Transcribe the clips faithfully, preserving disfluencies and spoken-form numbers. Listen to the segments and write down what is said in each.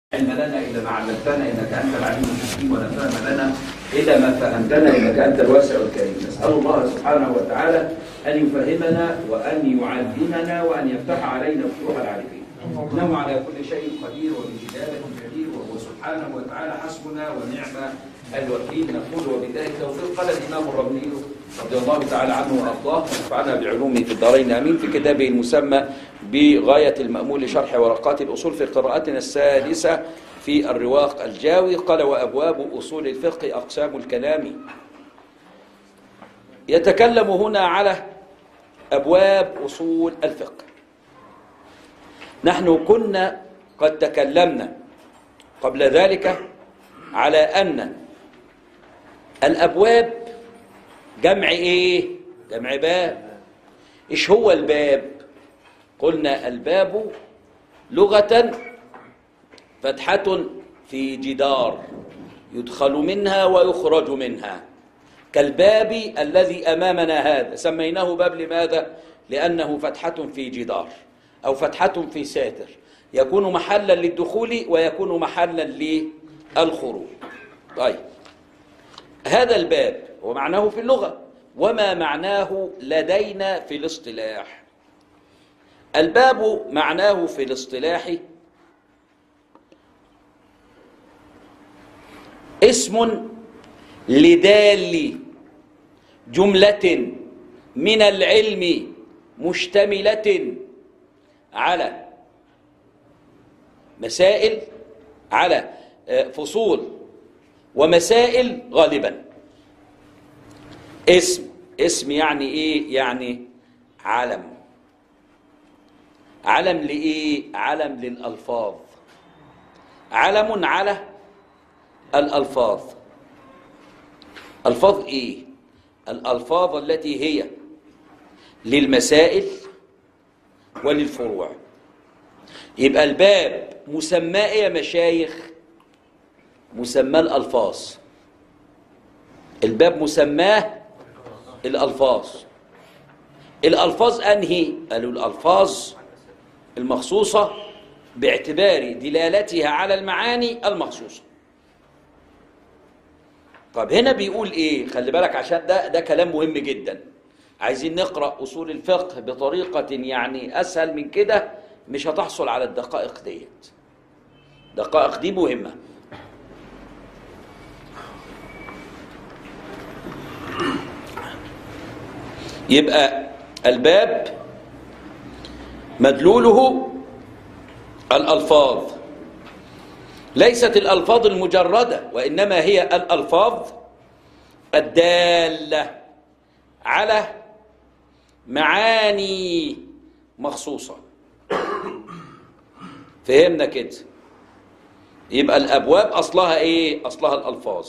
علم لنا إلا ما علمتنا إنك أنت العليم الحكيم، ولا فهم لنا إلا ما فهمتنا إنك أنت الواسع الكريم. نسأل الله سبحانه وتعالى أن يفهمنا وأن يعلمنا وأن يفتح علينا فتوح العارفين، إنه على كل شيء قدير وبجلاله جدير، وهو سبحانه وتعالى حسبنا ونعم الوكيل. نقول وبالله التوفيق. قال الإمام الربيعي رضي الله تعالى عنه وأرضاه ونفعنا بعلومه في الدارين آمين، في كتابه المسمى بغاية المأمول لشرح ورقات الأصول في قراءتنا السادسة في الرواق الجاوي. قال: وأبواب أصول الفقه أقسام الكلام. يتكلم هنا على أبواب أصول الفقه. نحن كنا قد تكلمنا قبل ذلك على أن الأبواب جمع إيه؟ جمع باب. إيش هو الباب؟ قلنا الباب لغة فتحة في جدار يدخل منها ويخرج منها، كالباب الذي أمامنا هذا سميناه باب. لماذا؟ لأنه فتحة في جدار أو فتحة في ساتر، يكون محلا للدخول ويكون محلا للخروج. طيب، هذا الباب ومعناه في اللغة، وما معناه لدينا في الاصطلاح؟ الباب معناه في الاصطلاح اسم لدال جملة من العلم مشتملة على مسائل، على فصول ومسائل غالبا. اسم اسم يعني ايه؟ يعني علم. علم لإيه؟ علم للألفاظ، علم على الألفاظ. ألفاظ إيه؟ الألفاظ التي هي للمسائل وللفروع. يبقى الباب مسمى إيه يا مشايخ؟ مسمى الألفاظ. الباب مسماه الألفاظ. الألفاظ أنهي؟ قالوا الألفاظ المخصوصة باعتبار دلالتها على المعاني المخصوصة. طب هنا بيقول ايه؟ خلي بالك عشان ده ده كلام مهم جدا. عايزين نقرأ أصول الفقه بطريقة يعني أسهل من كده مش هتحصل على الدقائق ديت. الدقائق دي مهمة. يبقى الباب مدلوله الألفاظ، ليست الألفاظ المجردة، وإنما هي الألفاظ الدالة على معاني مخصوصة. فهمنا كده؟ يبقى الأبواب أصلها إيه؟ أصلها الألفاظ.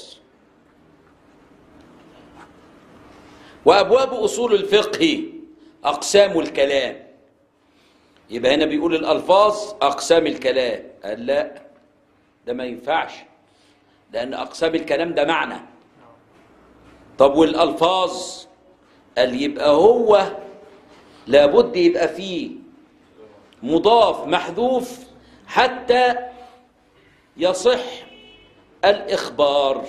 وأبواب أصول الفقه أقسام الكلام. يبقى هنا بيقول الألفاظ أقسام الكلام. قال لا، ده ما ينفعش، لأن أقسام الكلام ده معنى. طب والألفاظ؟ قال يبقى هو لابد يبقى فيه مضاف محذوف حتى يصح الإخبار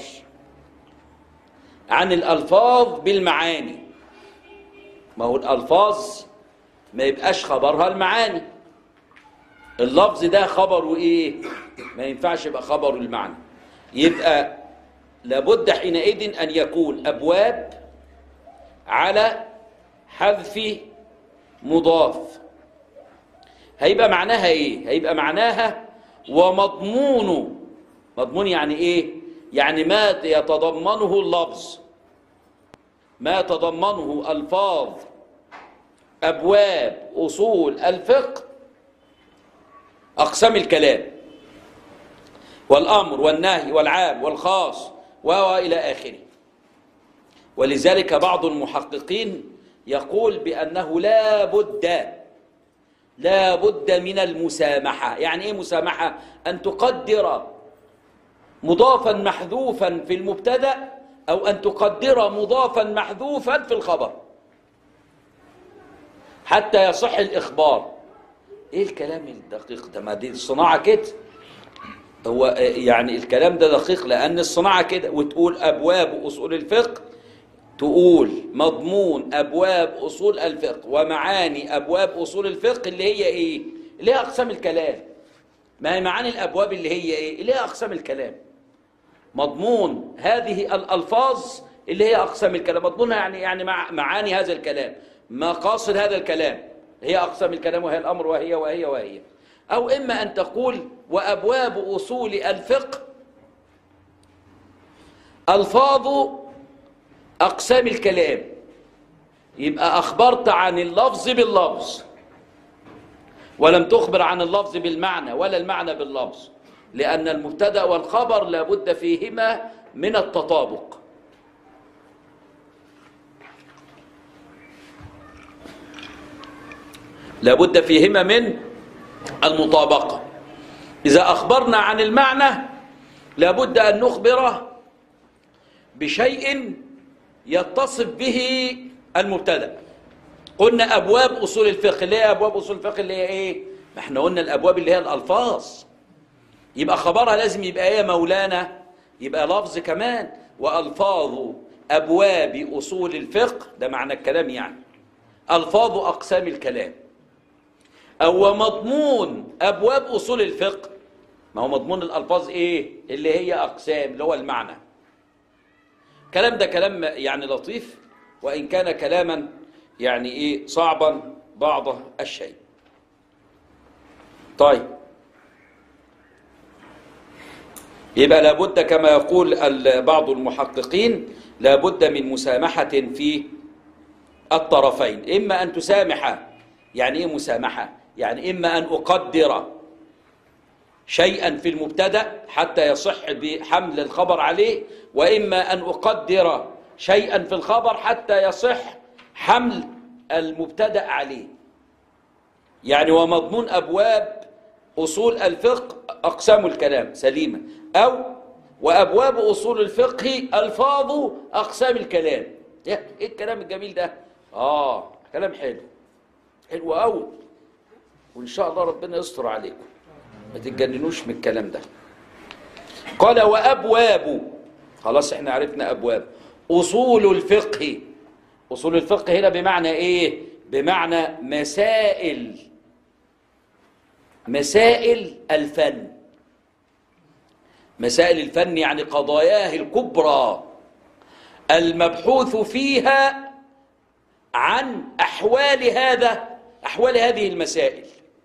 عن الألفاظ بالمعاني. ما هو الألفاظ ما يبقاش خبرها المعاني. اللفظ ده خبره ايه؟ ما ينفعش يبقى خبره المعنى. يبقى لابد حينئذ ان يكون ابواب على حذف مضاف. هيبقى معناها ايه؟ هيبقى معناها ومضمون. مضمون يعني ايه؟ يعني ما يتضمنه اللفظ، ما يتضمنه الفاظ أبواب أصول الفقه أقسام الكلام، والأمر والنهي والعام والخاص وإلى آخره. ولذلك بعض المحققين يقول بأنه لا بد لا بد من المسامحة. يعني إيه مسامحة؟ أن تقدر مضافا محذوفا في المبتدأ، أو أن تقدر مضافا محذوفا في الخبر حتى يصح الإخبار. ايه الكلام الدقيق ده؟ ما دي الصناعة كده. هو يعني الكلام ده دقيق، لأن الصناعة كده، وتقول أبواب أصول الفقه، تقول مضمون أبواب أصول الفقه ومعاني أبواب أصول الفقه اللي هي إيه؟ اللي هي أقسام الكلام. ما هي معاني الأبواب اللي هي إيه؟ اللي هي أقسام الكلام. مضمون هذه الألفاظ اللي هي أقسام الكلام، مضمونها يعني يعني مع معاني هذا الكلام، مقاصد هذا الكلام، هي أقسام الكلام، وهي الأمر، وهي وهي وهي. أو إما أن تقول وأبواب أصول الفقه ألفاظ أقسام الكلام، يبقى أخبرت عن اللفظ باللفظ ولم تخبر عن اللفظ بالمعنى ولا المعنى باللفظ، لأن المبتدأ والخبر لابد فيهما من التطابق. لابد فيهما من المطابقة. إذا أخبرنا عن المعنى لابد أن نخبر بشيء يتصف به المبتدأ. قلنا أبواب أصول الفقه، اللي هي أبواب أصول الفقه اللي هي إيه؟ ما احنا قلنا الأبواب اللي هي الألفاظ، يبقى خبرها لازم يبقى إيه مولانا؟ يبقى لفظ كمان. وألفاظ أبواب أصول الفقه، ده معنى الكلام يعني ألفاظ أقسام الكلام. أو مضمون أبواب أصول الفقه، ما هو مضمون الألفاظ إيه؟ اللي هي أقسام، اللي هو المعنى. كلام ده كلام يعني لطيف، وإن كان كلاما يعني إيه صعبا بعض الشيء. طيب، يبقى لابد كما يقول بعض المحققين لابد من مسامحة في الطرفين. إما أن تسامح، يعني إيه مسامحة؟ يعني إما أن أقدر شيئا في المبتدأ حتى يصح بحمل الخبر عليه، وإما أن أقدر شيئا في الخبر حتى يصح حمل المبتدأ عليه. يعني ومضمون أبواب أصول الفقه أقسام الكلام سليمة، أو وأبواب أصول الفقه ألفاظ أقسام الكلام. إيه الكلام الجميل ده؟ آه كلام حلو، حلو أوي، وإن شاء الله ربنا يستر عليكم، ما تتجننوش من الكلام ده. قال وأبواب، خلاص احنا عرفنا أبواب أصول الفقه. أصول الفقه هنا بمعنى إيه؟ بمعنى مسائل، مسائل الفن. مسائل الفن يعني قضاياه الكبرى المبحوث فيها عن أحوال هذا أحوال هذه المسائل.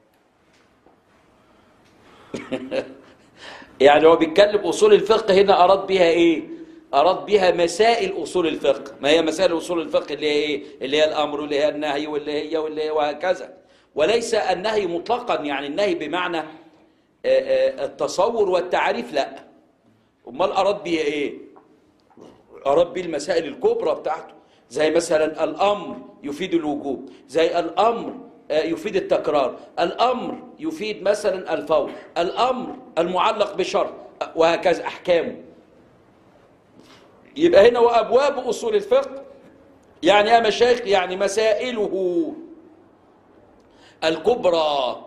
يعني هو بيتكلم أصول الفقه هنا أراد بها إيه؟ أراد بها مسائل أصول الفقه. ما هي مسائل أصول الفقه؟ اللي هي إيه؟ اللي هي الأمر واللي هي النهي واللي هي واللي هي وهكذا. وليس النهي مطلقا، يعني النهي بمعنى التصور والتعريف، لا. أمال أراد بها إيه؟ أراد بها المسائل الكبرى بتاعته، زي مثلا الأمر يفيد الوجوب، زي الأمر يفيد التكرار، الأمر يفيد مثلا الفور، الأمر المعلق بشرط، وهكذا أحكامه. يبقى هنا وأبواب أصول الفقه يعني يا مشايخ يعني مسائله الكبرى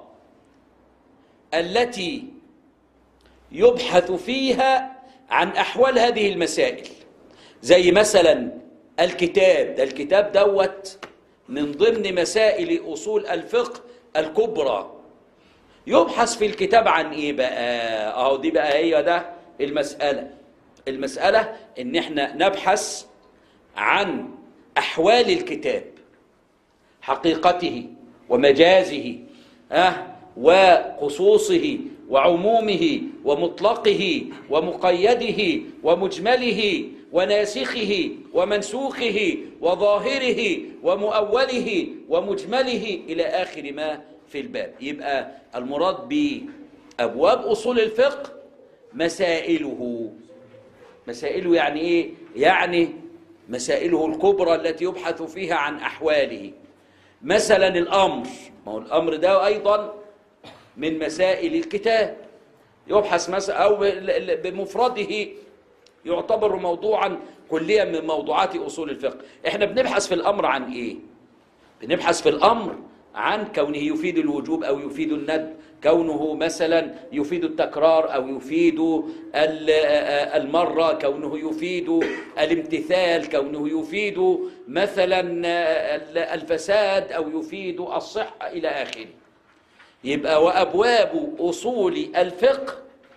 التي يبحث فيها عن أحوال هذه المسائل. زي مثلا الكتاب ده، الكتاب دوت من ضمن مسائل أصول الفقه الكبرى. يبحث في الكتاب عن إيه بقى؟ أهو دي بقى هي ده المسألة. المسألة إن إحنا نبحث عن أحوال الكتاب، حقيقته ومجازه، أه وخصوصه وعمومه ومطلقه ومقيده ومجمله وناسخه ومنسوخه وظاهره ومؤوله ومجمله إلى آخر ما في الباب. يبقى المراد بأبواب أصول الفقه مسائله. مسائله يعني إيه؟ يعني مسائله الكبرى التي يبحث فيها عن أحواله. مثلا الأمر، ما هو الأمر ده أيضا من مسائل الكتاب، يبحث مثلا أو بمفرده يعتبر موضوعا كليا من موضوعات أصول الفقه. احنا بنبحث في الأمر عن إيه؟ بنبحث في الأمر عن كونه يفيد الوجوب أو يفيد الندب، كونه مثلا يفيد التكرار أو يفيد المرة، كونه يفيد الامتثال، كونه يفيد مثلا الفساد أو يفيد الصحة إلى آخره. يبقى وأبواب أصول الفقه،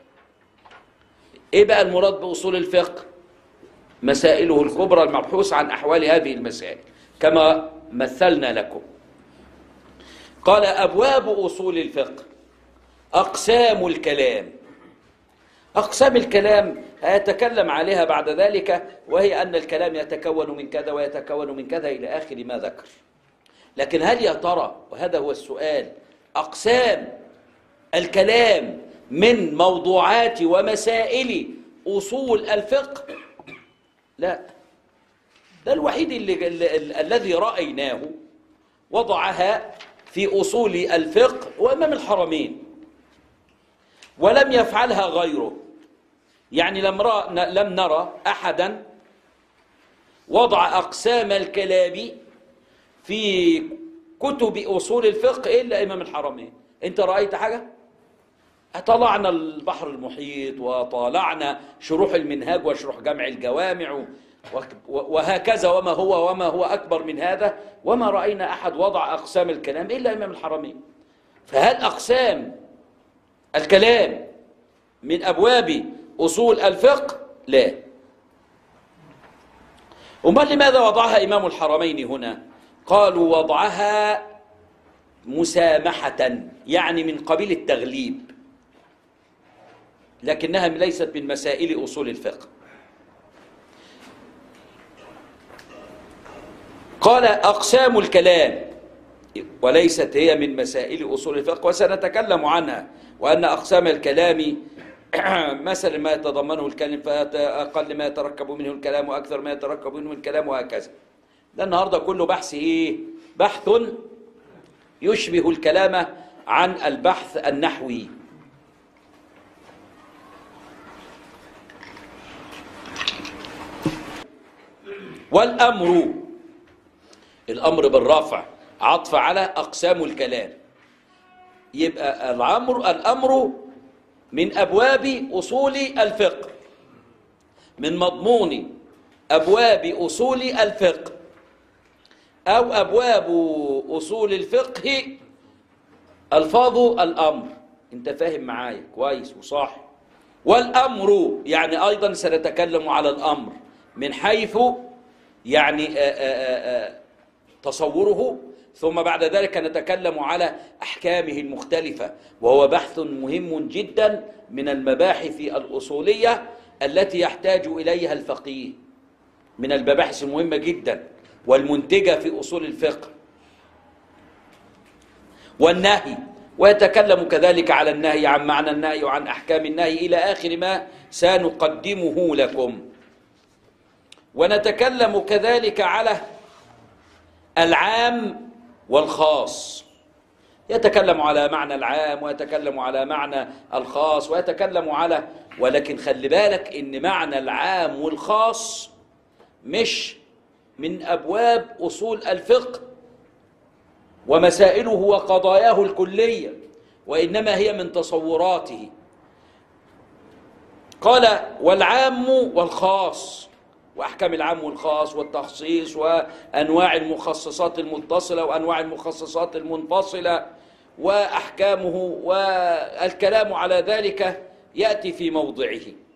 إيه بقى المراد بأصول الفقه؟ مسائله الكبرى المبحوث عن أحوال هذه المسائل كما مثلنا لكم. قال أبواب أصول الفقه أقسام الكلام. أقسام الكلام هيتكلم عليها بعد ذلك، وهي أن الكلام يتكون من كذا ويتكون من كذا إلى آخر ما ذكر. لكن هل يا ترى، وهذا هو السؤال، أقسام الكلام من موضوعات ومسائل أصول الفقه؟ لا، ده الوحيد اللي اللي الذي رأيناه وضعها في أصول الفقه وإمام الحرمين، ولم يفعلها غيره. يعني لم, لم نرى أحدا وضع أقسام الكلام في كتب أصول الفقه إلا إمام الحرمين. أنت رأيت حاجة؟ طلعنا البحر المحيط وطالعنا شروح المنهاج وشروح جمع الجوامع وهكذا، وما هو وما هو أكبر من هذا، وما رأينا أحد وضع أقسام الكلام إلا إمام الحرمين. فهل أقسام الكلام من أبواب أصول الفقه؟ لا. وما لماذا وضعها إمام الحرمين هنا؟ قالوا وضعها مسامحة، يعني من قبيل التغليب، لكنها ليست من مسائل أصول الفقه. قال أقسام الكلام، وليست هي من مسائل أصول الفقه، وسنتكلم عنها، وأن أقسام الكلام مثلا ما يتضمنه الكلام، فأقل ما يتركب منه الكلام وأكثر ما يتركب منه الكلام وهكذا. ده النهاردة كله بحث إيه؟ بحث يشبه الكلام عن البحث النحوي. والأمر، الأمر بالرفع عطف على أقسام الكلام، يبقى الأمر الأمر من أبواب أصول الفقه، من مضمون أبواب أصول الفقه، أو أبواب أصول الفقه ألفاظ الأمر. أنت فاهم معايا كويس وصح. والأمر يعني أيضا سنتكلم على الأمر من حيث يعني آآ آآ تصوره، ثم بعد ذلك نتكلم على أحكامه المختلفة، وهو بحث مهم جدا من المباحث الأصولية التي يحتاج إليها الفقيه، من المباحث المهمة جدا والمنتجة في أصول الفقه. والنهي، ويتكلم كذلك على النهي، عن معنى النهي وعن أحكام النهي إلى آخر ما سنقدمه لكم. ونتكلم كذلك على العام والخاص، يتكلم على معنى العام ويتكلم على معنى الخاص ويتكلم على، ولكن خلي بالك إن معنى العام والخاص مش من أبواب أصول الفقه ومسائله وقضاياه الكلية، وإنما هي من تصوراته. قال والعام والخاص، وأحكام العام والخاص والتخصيص وأنواع المخصصات المتصلة وأنواع المخصصات المنفصلة وأحكامه، والكلام على ذلك يأتي في موضعه.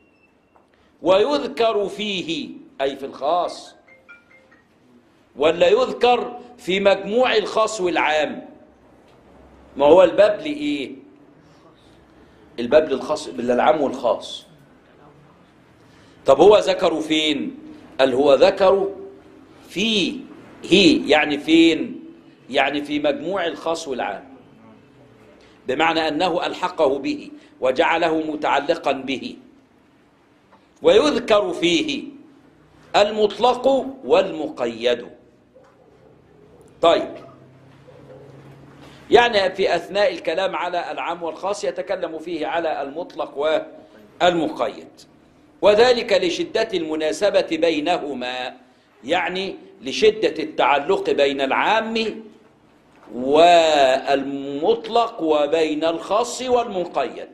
ويذكر فيه أي في الخاص، ولا يذكر في مجموع الخاص والعام؟ ما هو الباب لإيه؟ الباب للخاص للعام والخاص. طب هو ذكروا فين؟ قال هو ذكروا فيه، يعني فين؟ يعني في مجموع الخاص والعام، بمعنى أنه ألحقه به وجعله متعلقا به. ويذكر فيه المطلق والمقيد. طيب، يعني في أثناء الكلام على العام والخاص يتكلم فيه على المطلق والمقيد، وذلك لشدة المناسبة بينهما، يعني لشدة التعلق بين العام والمطلق وبين الخاص والمقيد.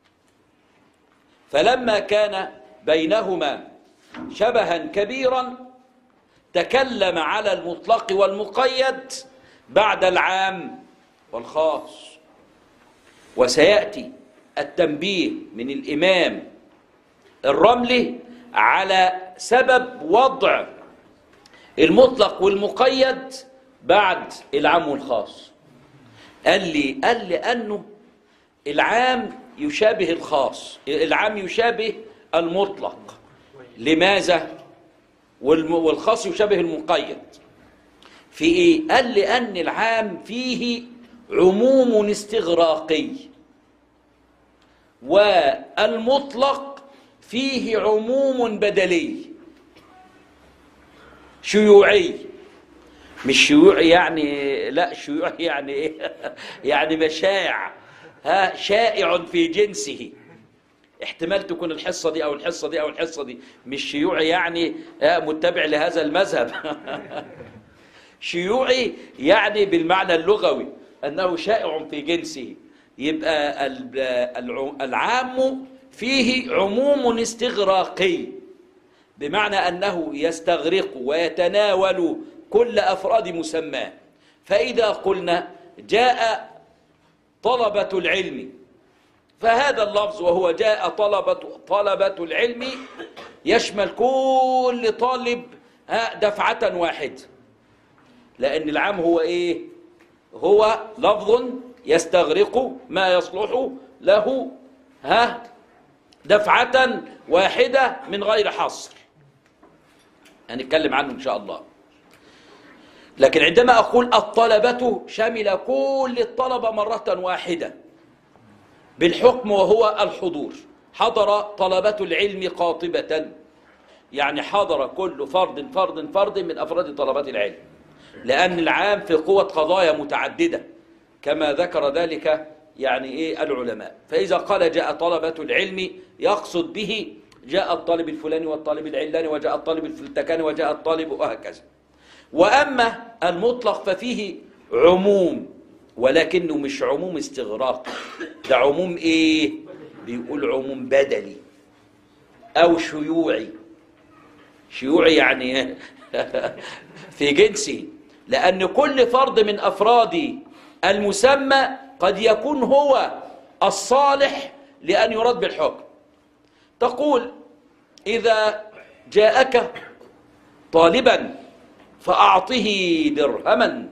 فلما كان بينهما شبها كبيرا تكلم على المطلق والمقيد بعد العام والخاص. وسيأتي التنبيه من الإمام الرملي على سبب وضع المطلق والمقيد بعد العام والخاص. قال لي قال لأنه العام يشابه الخاص، العام يشابه المطلق. لماذا؟ والخاص يشابه المقيد في إيه؟ قال لأن العام فيه عموم استغراقي، والمطلق فيه عموم بدلي شيوعي. مش شيوعي يعني، لا، شيوعي يعني ايه؟ يعني مشاع، ها، شائع في جنسه. احتمال تكون الحصة دي أو الحصة دي أو الحصة دي. مش شيوعي يعني متبع لهذا المذهب. شيوعي يعني بالمعنى اللغوي أنه شائع في جنسه. يبقى العام فيه عموم استغراقي، بمعنى أنه يستغرق ويتناول كل أفراد مسماه. فإذا قلنا جاء طلبة العلم، فهذا اللفظ وهو جاء طلبة طلبة العلم يشمل كل طالب دفعة واحدة، لأن العام هو إيه؟ هو لفظ يستغرق ما يصلح له ها دفعة واحدة من غير حصر. هنتكلم عنه إن شاء الله. لكن عندما أقول الطلبة شمل كل الطلبة مرة واحدة بالحكم وهو الحضور. حضر طلبة العلم قاطبة، يعني حضر كل فرد فرد فرد من أفراد طلبة العلم، لأن العام في قوة قضايا متعددة كما ذكر ذلك يعني إيه العلماء. فإذا قال جاء طلبة العلم يقصد به جاء الطالب الفلاني والطالب العلاني وجاء الطالب الفلتكاني وجاء الطالب وهكذا. وأما المطلق ففيه عموم، ولكنه مش عموم استغراق، ده عموم إيه؟ بيقول عموم بدلي أو شيوعي. شيوعي يعني في جنسه، لأن كل فرد من أفراد المسمى قد يكون هو الصالح لأن يراد بالحكم. تقول إذا جاءك طالبا فأعطه درهما،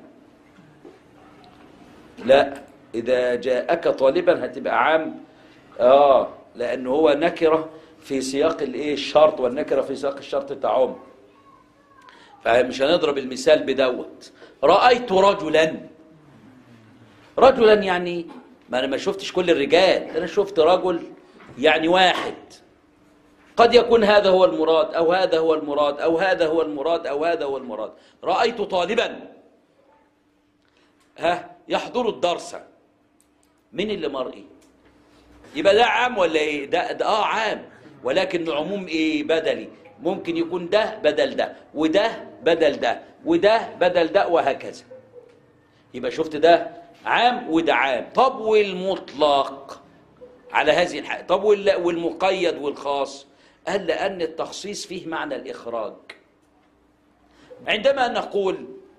لا، إذا جاءك طالبا هتبقى عام، آه لأنه هو نكرة في سياق الإيه الشرط، والنكرة في سياق الشرط تعم. فمش هنضرب المثال بدوت. رأيت رجلا، رجلا يعني ما أنا ما شفتش كل الرجال، أنا شفت رجل يعني واحد. قد يكون هذا هو المراد أو هذا هو المراد أو هذا هو المراد أو هذا هو المراد. رأيت طالبا ها يحضر الدرس. من اللي مرئي؟ يبقى ده عام ولا ايه؟ ده, ده اه عام، ولكن عموم ايه؟ بدلي. ممكن يكون ده بدل ده وده بدل ده وده بدل ده وهكذا. يبقى شفت ده عام وده عام. طب والمطلق على هذه الحالة؟ طب والمقيد والخاص؟ قال لأن التخصيص فيه معنى الإخراج. عندما نقول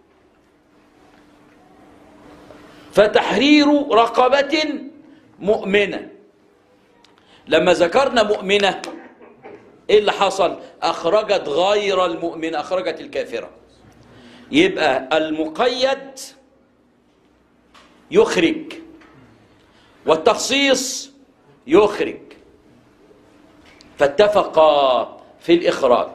فتحرير رقبة مؤمنة، لما ذكرنا مؤمنة ايه اللي حصل؟ أخرجت غير المؤمنة، أخرجت الكافرة. يبقى المقيد يخرج والتخصيص يخرج، فاتفقا في الإخراج.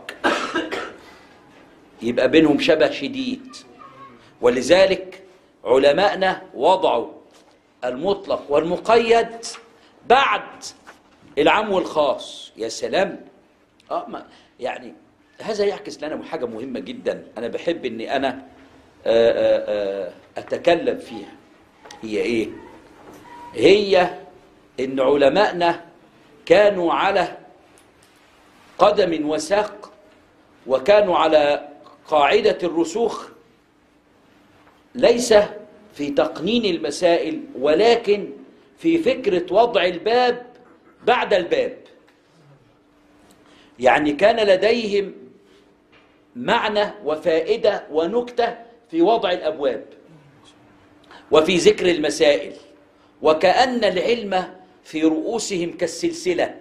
يبقى بينهم شبه شديد، ولذلك علماءنا وضعوا المطلق والمقيد بعد العام والخاص. يا سلام، اه ما يعني هذا يعكس لنا حاجة مهمة جدا أنا بحب أني أنا آآ آآ أتكلم فيها. هي إيه؟ هي إن علماءنا كانوا على قدم وساق، وكانوا على قاعدة الرسوخ، ليس في تقنين المسائل، ولكن في فكرة وضع الباب بعد الباب. يعني كان لديهم معنى وفائدة ونكتة في وضع الأبواب وفي ذكر المسائل، وكأن العلم في رؤوسهم كالسلسلة،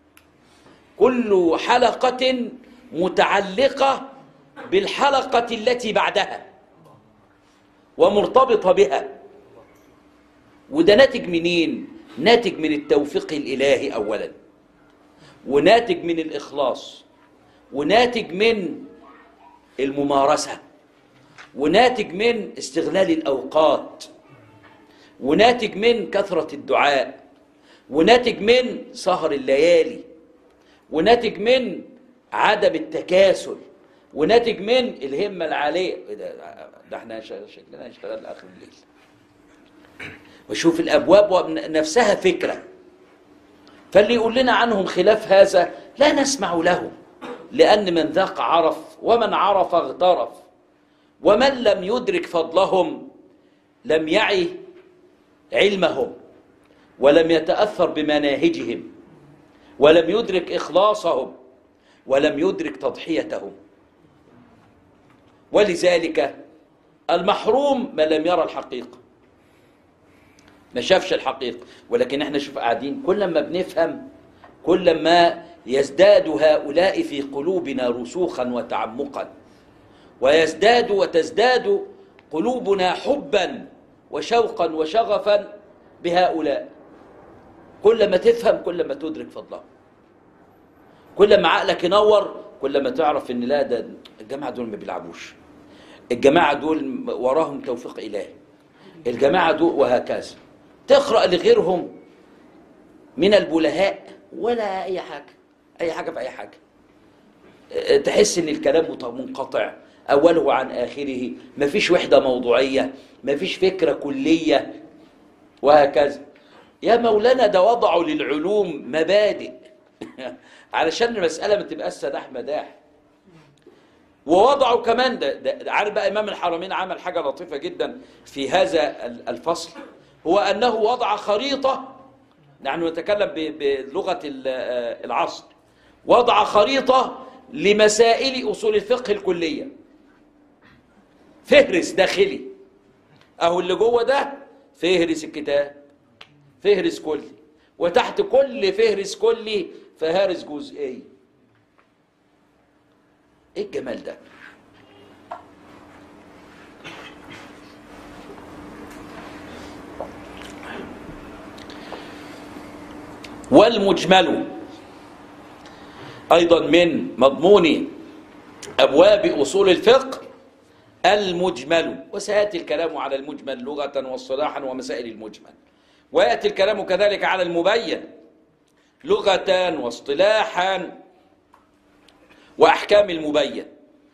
كل حلقة متعلقة بالحلقة التي بعدها ومرتبطة بها. وده ناتج منين؟ ناتج من التوفيق الإلهي أولا، وناتج من الإخلاص، وناتج من الممارسة، وناتج من استغلال الأوقات، وناتج من كثرة الدعاء، وناتج من سهر الليالي، وناتج من عدم التكاسل، وناتج من الهمة العالية. ده احنا شكلنا نشتغل آخر الليل. وشوف الأبواب نفسها فكرة، فاللي يقول لنا عنهم خلاف هذا لا نسمع له، لأن من ذاق عرف، ومن عرف اغترف، ومن لم يدرك فضلهم لم يعي علمهم، ولم يتأثر بمناهجهم، ولم يدرك إخلاصهم، ولم يدرك تضحيتهم. ولذلك المحروم من لم يرى الحقيقة، ما شافش الحقيقة. ولكن احنا شوف قاعدين كل ما بنفهم كل ما يزداد هؤلاء في قلوبنا رسوخا وتعمقا، ويزداد وتزداد قلوبنا حبا وشوقا وشغفا بهؤلاء. كل ما تفهم كل ما تدرك فضلهم، كل ما عقلك ينور كل ما تعرف ان لا، ده الجماعة دول ما بيلعبوش، الجماعة دول وراهم توفيق إلهي، الجماعة دول، وهكذا. تقرأ لغيرهم من البلهاء ولا أي حاجة، أي حاجة في أي حاجة، تحس إن الكلام منقطع أوله عن آخره، مفيش وحدة موضوعية، مفيش فكرة كلية، وهكذا. يا مولانا ده وضعوا للعلوم مبادئ علشان المسألة ما تبقاش سداح مداح. ووضعوا كمان ده, ده عارف بقى إمام الحرمين عمل حاجة لطيفة جدا في هذا الفصل، هو أنه وضع خريطة، نحن نتكلم بلغة العصر، وضع خريطة لمسائل أصول الفقه الكلية، فهرس داخلي، أهو اللي جوه ده فهرس الكتاب، فهرس كلي، وتحت كل فهرس كلي فهارس جزئي. ايه الجمال ده؟ والمجمل أيضا من مضمون أبواب أصول الفقه المجمل، وسيأتي الكلام على المجمل لغة واصطلاحا ومسائل المجمل، ويأتي الكلام كذلك على المبين لغة واصطلاحا وأحكام المبين،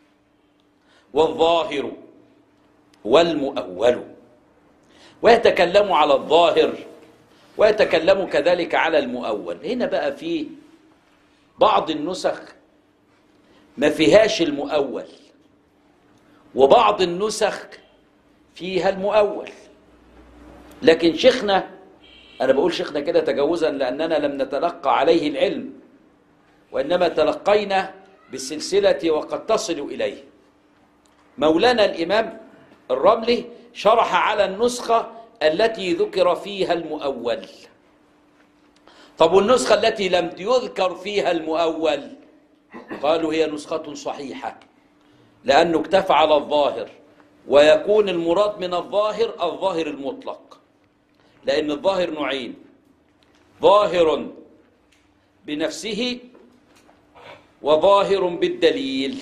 والظاهر والمؤول، ويتكلم على الظاهر ويتكلم كذلك على المؤول. هنا بقى في بعض النسخ ما فيهاش المؤول، وبعض النسخ فيها المؤول. لكن شيخنا، أنا بقول شيخنا كده تجاوزا لأننا لم نتلقى عليه العلم، وإنما تلقينا بالسلسلة وقد تصل إليه. مولانا الإمام الرملي شرح على النسخة التي ذكر فيها المؤول. طب والنسخة التي لم يذكر فيها المؤول؟ قالوا هي نسخة صحيحة، لأنه اكتفى على الظاهر، ويكون المراد من الظاهر الظاهر المطلق، لأن الظاهر نوعين: ظاهر بنفسه وظاهر بالدليل.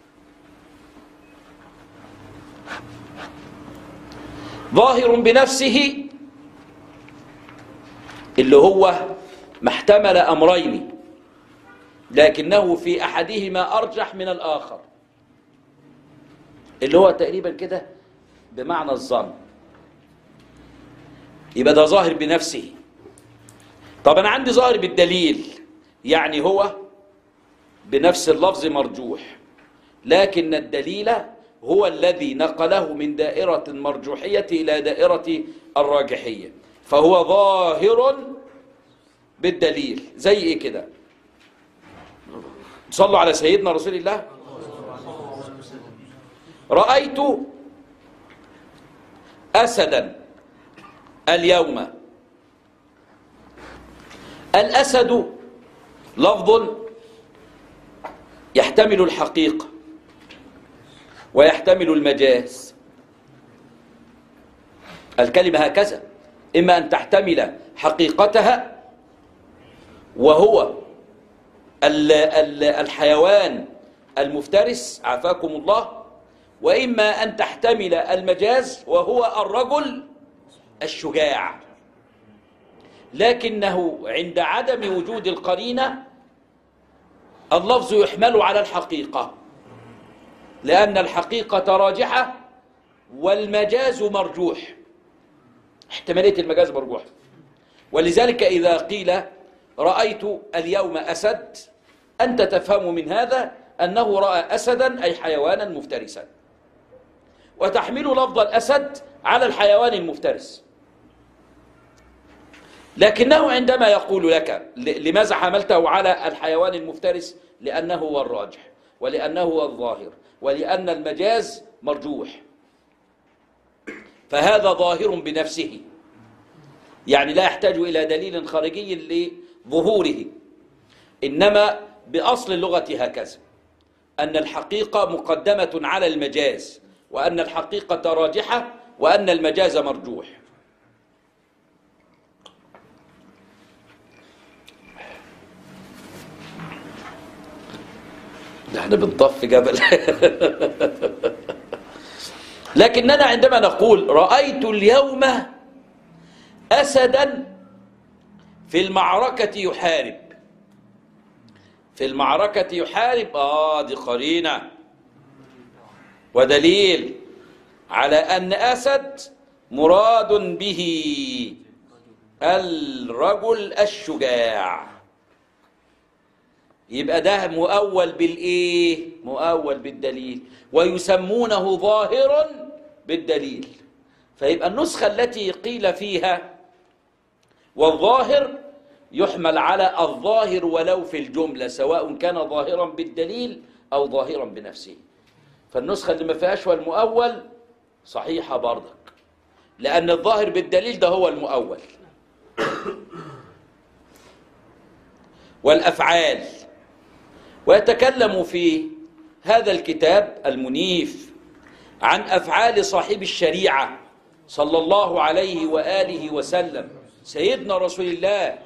ظاهر بنفسه اللي هو ما احتمل أمرين لكنه في أحدهما أرجح من الآخر، اللي هو تقريبا كده بمعنى الظن، يبقى ده ظاهر بنفسه. طب أنا عندي ظاهر بالدليل، يعني هو بنفس اللفظ مرجوح، لكن الدليل هو الذي نقله من دائرة المرجوحية إلى دائرة الراجحية، فهو ظاهر بالدليل. زي إيه كده؟ صلوا على سيدنا رسول الله. رأيت أسدا اليوم. الأسد لفظ يحتمل الحقيقة ويحتمل المجاز. الكلمة هكذا، إما أن تحتمل حقيقتها وهو الحيوان المفترس عافاكم الله، وإما أن تحتمل المجاز وهو الرجل الشجاع، لكنه عند عدم وجود القرينة اللفظ يحمل على الحقيقة، لأن الحقيقة راجحة والمجاز مرجوح، احتمالية المجاز مرجوح. ولذلك إذا قيل رأيت اليوم أسد، أنت تفهم من هذا أنه رأى أسدا أي حيوانا مفترسا، وتحمل لفظ الأسد على الحيوان المفترس. لكنه عندما يقول لك لماذا حملته على الحيوان المفترس؟ لأنه هو الراجح، ولأنه هو الظاهر، ولأن المجاز مرجوح، فهذا ظاهر بنفسه، يعني لا يحتاج إلى دليل خارجي لظهوره. إنما بأصل اللغة هكذا، أن الحقيقة مقدمة على المجاز، وأن الحقيقة راجحة، وأن المجاز مرجوح. احنا بنطف جبل. لكننا عندما نقول رأيت اليوم أسدا في المعركة يحارب، في المعركة يحارب، آه دي قرينة ودليل على أن أسد مراد به الرجل الشجاع. يبقى ده مؤول بالإيه؟ مؤول بالدليل، ويسمونه ظاهر بالدليل. فيبقى النسخة التي قيل فيها والظاهر يحمل على الظاهر ولو في الجملة، سواء كان ظاهرا بالدليل أو ظاهرا بنفسه. فالنسخة اللي ما فيهاش والمؤول صحيحة برضك، لأن الظاهر بالدليل ده هو المؤول. والأفعال، ويتكلم في هذا الكتاب المنيف عن أفعال صاحب الشريعة صلى الله عليه وآله وسلم سيدنا رسول الله،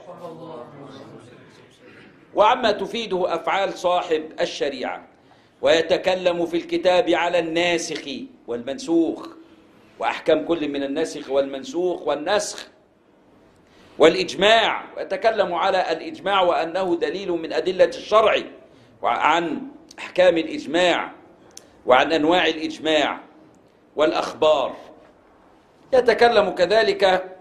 وعما تفيده أفعال صاحب الشريعة. ويتكلم في الكتاب على الناسخ والمنسوخ، وأحكام كل من الناسخ والمنسوخ والنسخ والإجماع. ويتكلم على الإجماع وأنه دليل من أدلة الشرع، وعن أحكام الإجماع، وعن أنواع الإجماع والأخبار. يتكلم كذلك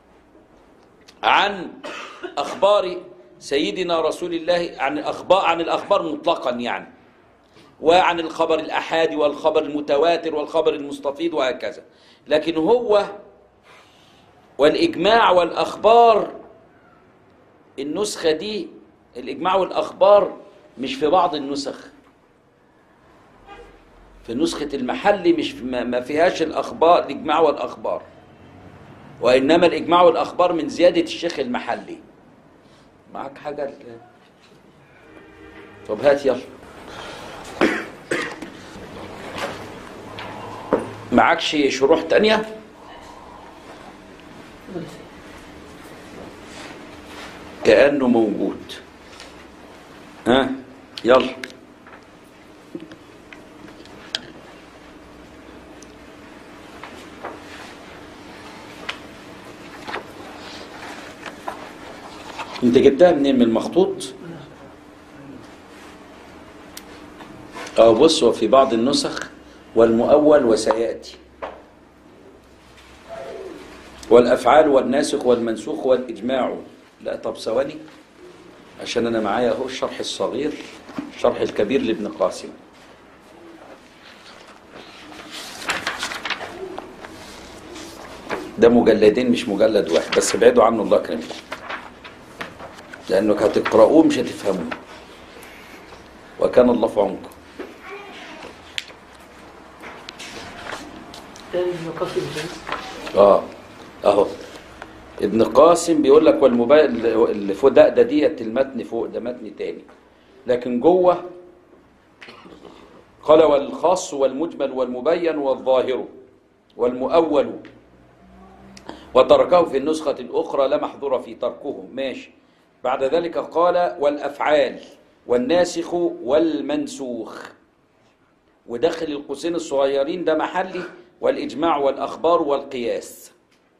عن أخبار سيدنا رسول الله، عن الأخبار عن الأخبار مطلقا يعني، وعن الخبر الأحادي والخبر المتواتر والخبر المستفيض وهكذا. لكن هو والإجماع والأخبار، النسخة دي الإجماع والأخبار مش في بعض النسخ، في نسخة المحلي مش ما فيهاش الأخبار الإجماع والأخبار، وإنما الإجماع والأخبار من زيادة الشيخ المحلي. معك حاجة؟ طب هات يلا. معكش شروح تانية؟ كأنه موجود. ها يلا. انت جبتها منين؟ من المخطوط؟ اه بص، وفي بعض النسخ والمؤول وسيأتي، والأفعال والناسخ والمنسوخ والإجماع. لا طب ثواني، عشان أنا معايا اهو الشرح الصغير، الشرح الكبير لابن قاسم. ده مجلدين مش مجلد واحد، بس ابعدوا عنه الله يكرمكم، لأنك هتقرأوه مش هتفهموه، وكان الله في عونكم. اه اهو ابن قاسم بيقول لك والموبايل اللي فوق ده ده ديت المتن فوق ده متن تاني، لكن جوه قال والخاص والمجمل والمبين والظاهر والمؤول، وتركه في النسخة الأخرى لا محظور في تركه. ماشي. بعد ذلك قال والأفعال والناسخ والمنسوخ، وداخل القوسين الصغيرين ده محلي، والإجماع والأخبار والقياس.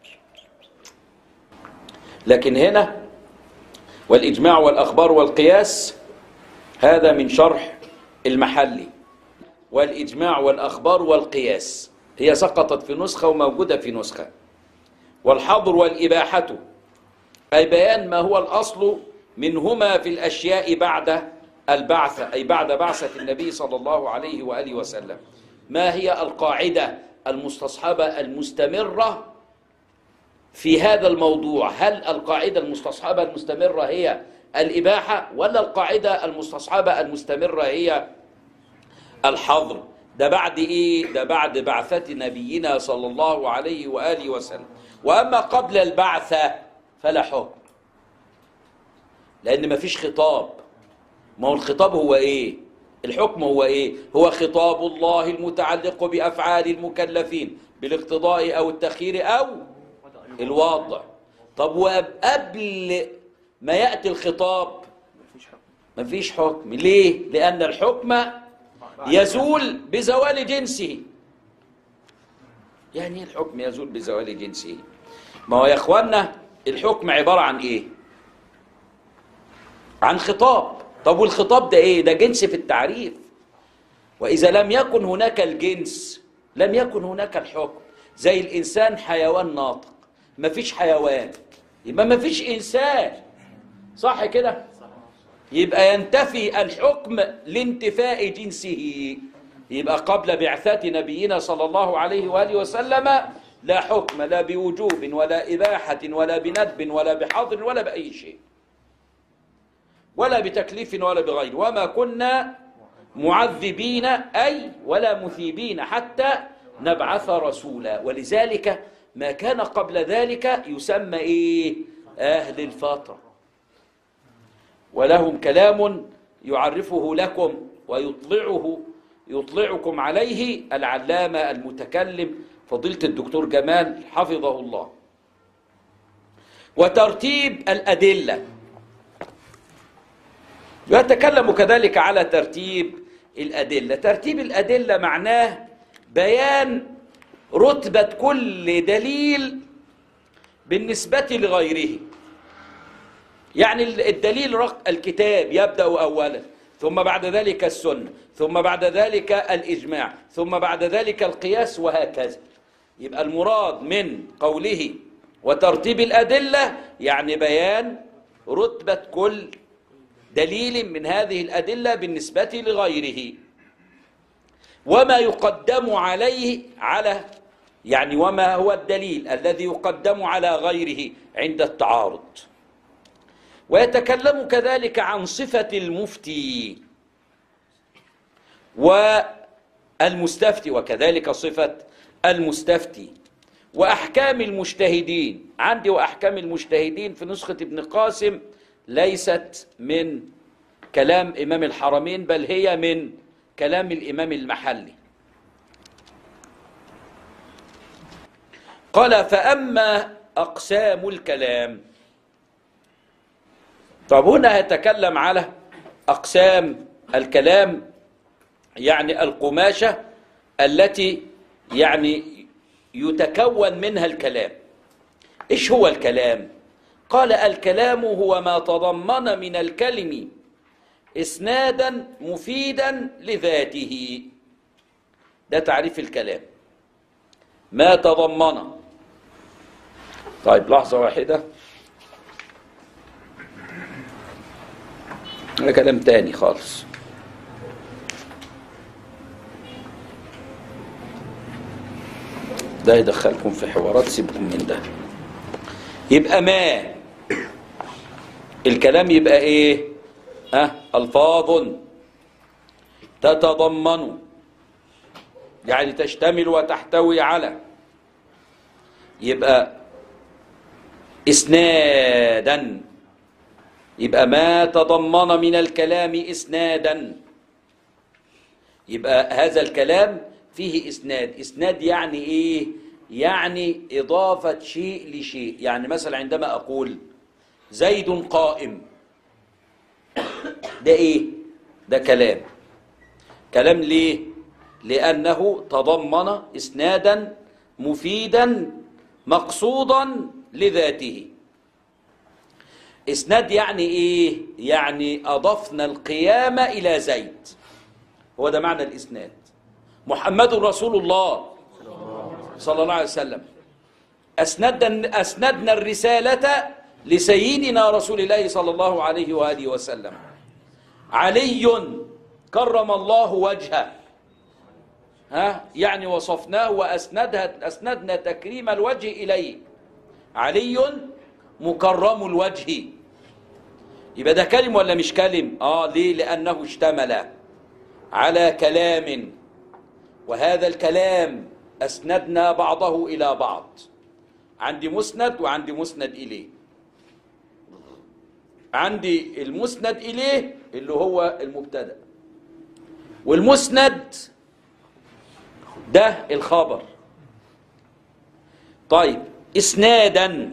لكن هنا والإجماع والأخبار والقياس هذا من شرح المحلي، والإجماع والأخبار والقياس هي سقطت في نسخة وموجودة في نسخة. والحظر والإباحة أي بيان ما هو الأصل منهما في الأشياء بعد البعثة، أي بعد بعثة النبي صلى الله عليه وآله وسلم. ما هي القاعدة المستصحبة المستمرة في هذا الموضوع؟ هل القاعدة المستصحبة المستمرة هي الإباحة، ولا القاعدة المستصحبة المستمرة هي الحظر؟ ده بعد إيه؟ ده بعد بعثة نبينا صلى الله عليه وآله وسلم. وأما قبل البعثة فلا حكم، لأن ما فيش خطاب. ما هو الخطاب هو إيه؟ الحكم هو إيه؟ هو خطاب الله المتعلق بأفعال المكلفين بالاقتضاء أو التخيير أو الوضع. طب وقبل ما يأتي الخطاب ما فيش حكم. ليه؟ لأن الحكم يزول بزوال جنسه. يعني الحكم يزول بزوال جنسه. ما هو يا اخوانا الحكم عبارة عن ايه؟ عن خطاب. طب والخطاب ده ايه؟ ده جنس في التعريف، واذا لم يكن هناك الجنس لم يكن هناك الحكم. زي الانسان حيوان ناطق، ما فيش حيوان يبقى ما فيش انسان، صح كده؟ يبقى ينتفي الحكم لانتفاء جنسه. يبقى قبل بعثة نبينا صلى الله عليه وآله وسلم لا حكم، لا بوجوب ولا إباحة ولا بندب ولا بحظر ولا بأي شيء، ولا بتكليف ولا بغير. وما كنا معذبين أي ولا مثيبين حتى نبعث رسولا. ولذلك ما كان قبل ذلك يسمى إيه؟ أهل الفترة. ولهم كلام يعرفه لكم ويطلعه يطلعكم عليه العلامة المتكلم فضيلة الدكتور جمال حفظه الله. وترتيب الأدلة، يتكلم كذلك على ترتيب الأدلة. ترتيب الأدلة معناه بيان رتبة كل دليل بالنسبة لغيره. يعني الدليل الكتاب يبدأ أولا، ثم بعد ذلك السنة، ثم بعد ذلك الإجماع، ثم بعد ذلك القياس، وهكذا. يبقى المراد من قوله وترتيب الأدلة يعني بيان رتبة كل دليل من هذه الأدلة بالنسبة لغيره، وما يقدم عليه على يعني وما هو الدليل الذي يقدم على غيره عند التعارض. ويتكلم كذلك عن صفة المفتي والمستفتي، وكذلك صفة المستفتي، وأحكام المجتهدين. عندي وأحكام المجتهدين في نسخة ابن قاسم ليست من كلام إمام الحرمين، بل هي من كلام الإمام المحلي. قال فأما أقسام الكلام. طب هنا يتكلم على أقسام الكلام، يعني القماشة التي يعني يتكون منها الكلام. إيش هو الكلام؟ قال الكلام هو ما تضمن من الكلم إسنادا مفيدا لذاته. ده تعريف الكلام، ما تضمن. طيب لحظة واحدة، ده كلام تاني خالص. ده يدخلكم في حوارات، سيبكم من ده. يبقى ما الكلام يبقى ايه؟ أه ألفاظ تتضمن، يعني تشتمل وتحتوي على، يبقى إسنادا، يبقى ما تضمن من الكلام إسنادا، يبقى هذا الكلام فيه إسناد. إسناد يعني إيه؟ يعني إضافة شيء لشيء. يعني مثلا عندما أقول زيد قائم، ده إيه؟ ده كلام. كلام ليه؟ لأنه تضمن إسنادا مفيدا مقصودا لذاته. إسناد يعني إيه؟ يعني أضفنا القيام إلى زيد، هو ده معنى الإسناد. محمد رسول الله صلى الله عليه وسلم، أسندنا, أسندنا الرسالة لسيدنا رسول الله صلى الله عليه وآله وسلم. علي كرم الله وجهه، ها يعني وصفناه وأسندها أسندنا تكريم الوجه إليه. علي مكرم الوجه، يبقى ده كلم ولا مش كلم؟ آه ليه؟ لأنه اشتمل على كلام، وهذا الكلام أسندنا بعضه إلى بعض. عندي مسند وعندي مسند إليه. عندي المسند إليه اللي هو المبتدأ، والمسند ده الخبر. طيب إسنادا،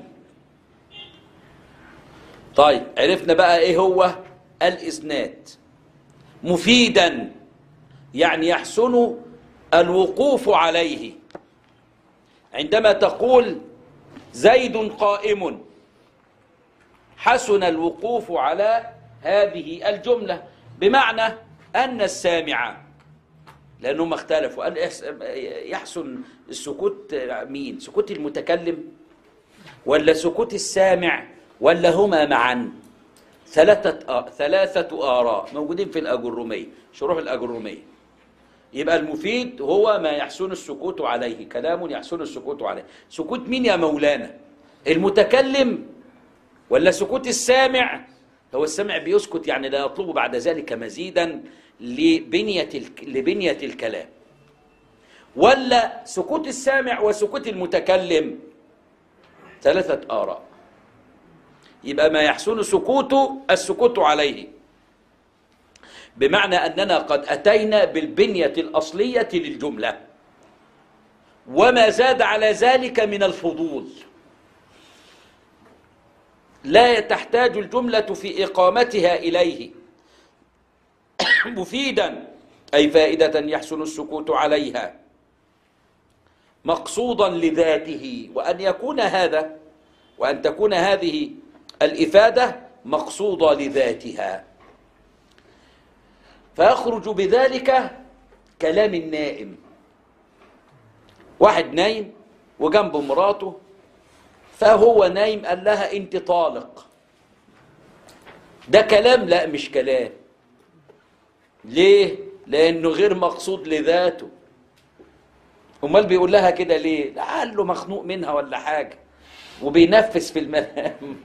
طيب عرفنا بقى إيه هو الإسناد. مفيدا يعني يحسن الوقوف عليه. عندما تقول زيد قائم، حسن الوقوف على هذه الجملة، بمعنى أن السامع، لأنهم اختلفوا، قال يحسن السكوت مين؟ سكوت المتكلم ولا سكوت السامع ولا هما معا؟ ثلاثة ثلاثة آراء موجودين في الأجرومية، شروح الأجرومية. يبقى المفيد هو ما يحسن السكوت عليه، كلام يحسن السكوت عليه. سكوت مين يا مولانا؟ المتكلم ولا سكوت السامع؟ هو السامع بيسكت، يعني لا يطلب بعد ذلك مزيدا لبنية لبنية الكلام، ولا سكوت السامع وسكوت المتكلم؟ ثلاثة آراء. يبقى ما يحسن سكوته السكوت عليه، بمعنى أننا قد أتينا بالبنية الأصلية للجملة، وما زاد على ذلك من الفضول. لا تحتاج الجملة في إقامتها إليه. مفيدا أي فائدة يحسن السكوت عليها، مقصودا لذاته، وأن يكون هذا وأن تكون هذه الإفادة مقصودة لذاتها، فيخرج بذلك كلام النائم. واحد نايم وجنبه مراته، فهو نايم قال لها انت طالق. ده كلام؟ لا مش كلام. ليه؟ لانه غير مقصود لذاته. امال بيقول لها كده ليه؟ لعله مخنوق منها ولا حاجه وبينفس في المنام.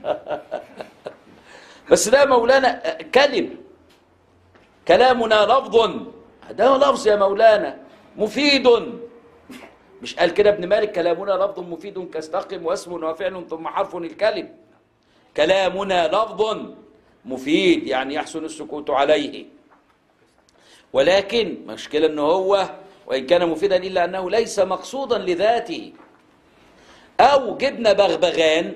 بس ده مولانا كلم، كلامنا لفظ، ده لفظ يا مولانا مفيد. مش قال كده ابن مالك كلامنا لفظ مفيد كاستقم واسم وفعل ثم حرف الكلم؟ كلامنا لفظ مفيد يعني يحسن السكوت عليه، ولكن مشكلة انه هو وإن كان مفيدا إلا أنه ليس مقصودا لذاته. أو جبنا بغبغان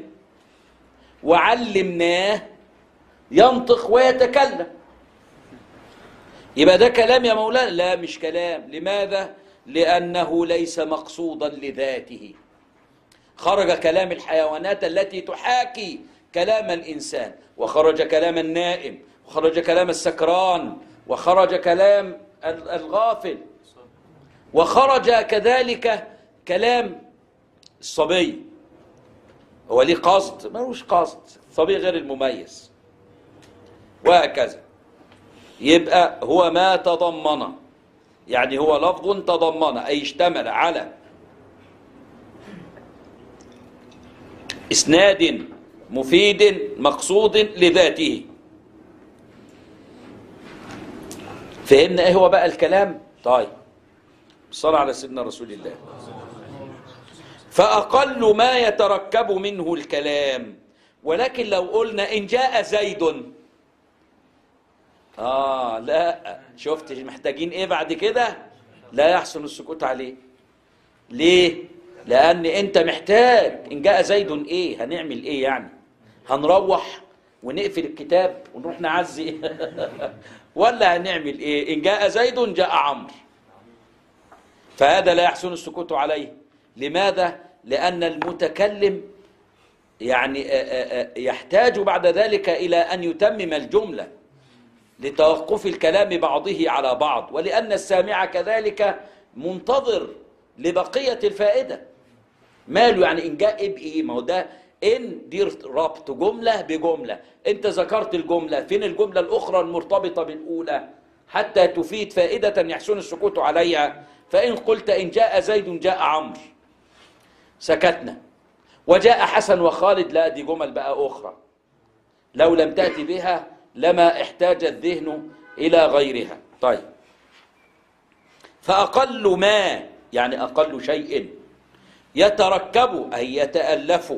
وعلمناه ينطق ويتكلم، يبقى ده كلام يا مولانا؟ لا مش كلام. لماذا؟ لأنه ليس مقصودا لذاته. خرج كلام الحيوانات التي تحاكي كلام الإنسان، وخرج كلام النائم، وخرج كلام السكران، وخرج كلام الغافل، وخرج كذلك كلام الصبي. هو ليه قصد؟ ملوش قصد، الصبي غير المميز، وهكذا. يبقى هو ما تضمن، يعني هو لفظ تضمن أي اشتمل على إسناد مفيد مقصود لذاته. فهمنا إيه هو بقى الكلام؟ طيب، الصلاة على سيدنا رسول الله. فأقل ما يتركب منه الكلام. ولكن لو قلنا إن جاء زيد، آه لا، شفت محتاجين إيه بعد كده؟ لا يحسن السكوت عليه. ليه؟ لأن أنت محتاج إن جاء زيد إيه؟ هنعمل إيه يعني؟ هنروح ونقفل الكتاب ونروح نعزي ولا هنعمل إيه؟ إن جاء زيد جاء عمرو. فهذا لا يحسن السكوت عليه. لماذا؟ لأن المتكلم يعني يحتاج بعد ذلك إلى أن يتمم الجملة لتوقف الكلام بعضه على بعض، ولأن السامع كذلك منتظر لبقية الفائدة. ماله يعني إن جاء بإيه؟ ما هو ده إن دي ربط جملة بجملة. أنت ذكرت الجملة، فين الجملة الأخرى المرتبطة بالأولى حتى تفيد فائدة يحسن السكوت عليها؟ فإن قلت إن جاء زيد جاء عمرو سكتنا، وجاء حسن وخالد، لا دي جمل بقى أخرى لو لم تأتي بها لما احتاج الذهن إلى غيرها. طيب، فأقل ما يعني أقل شيء يتركب أي يتألف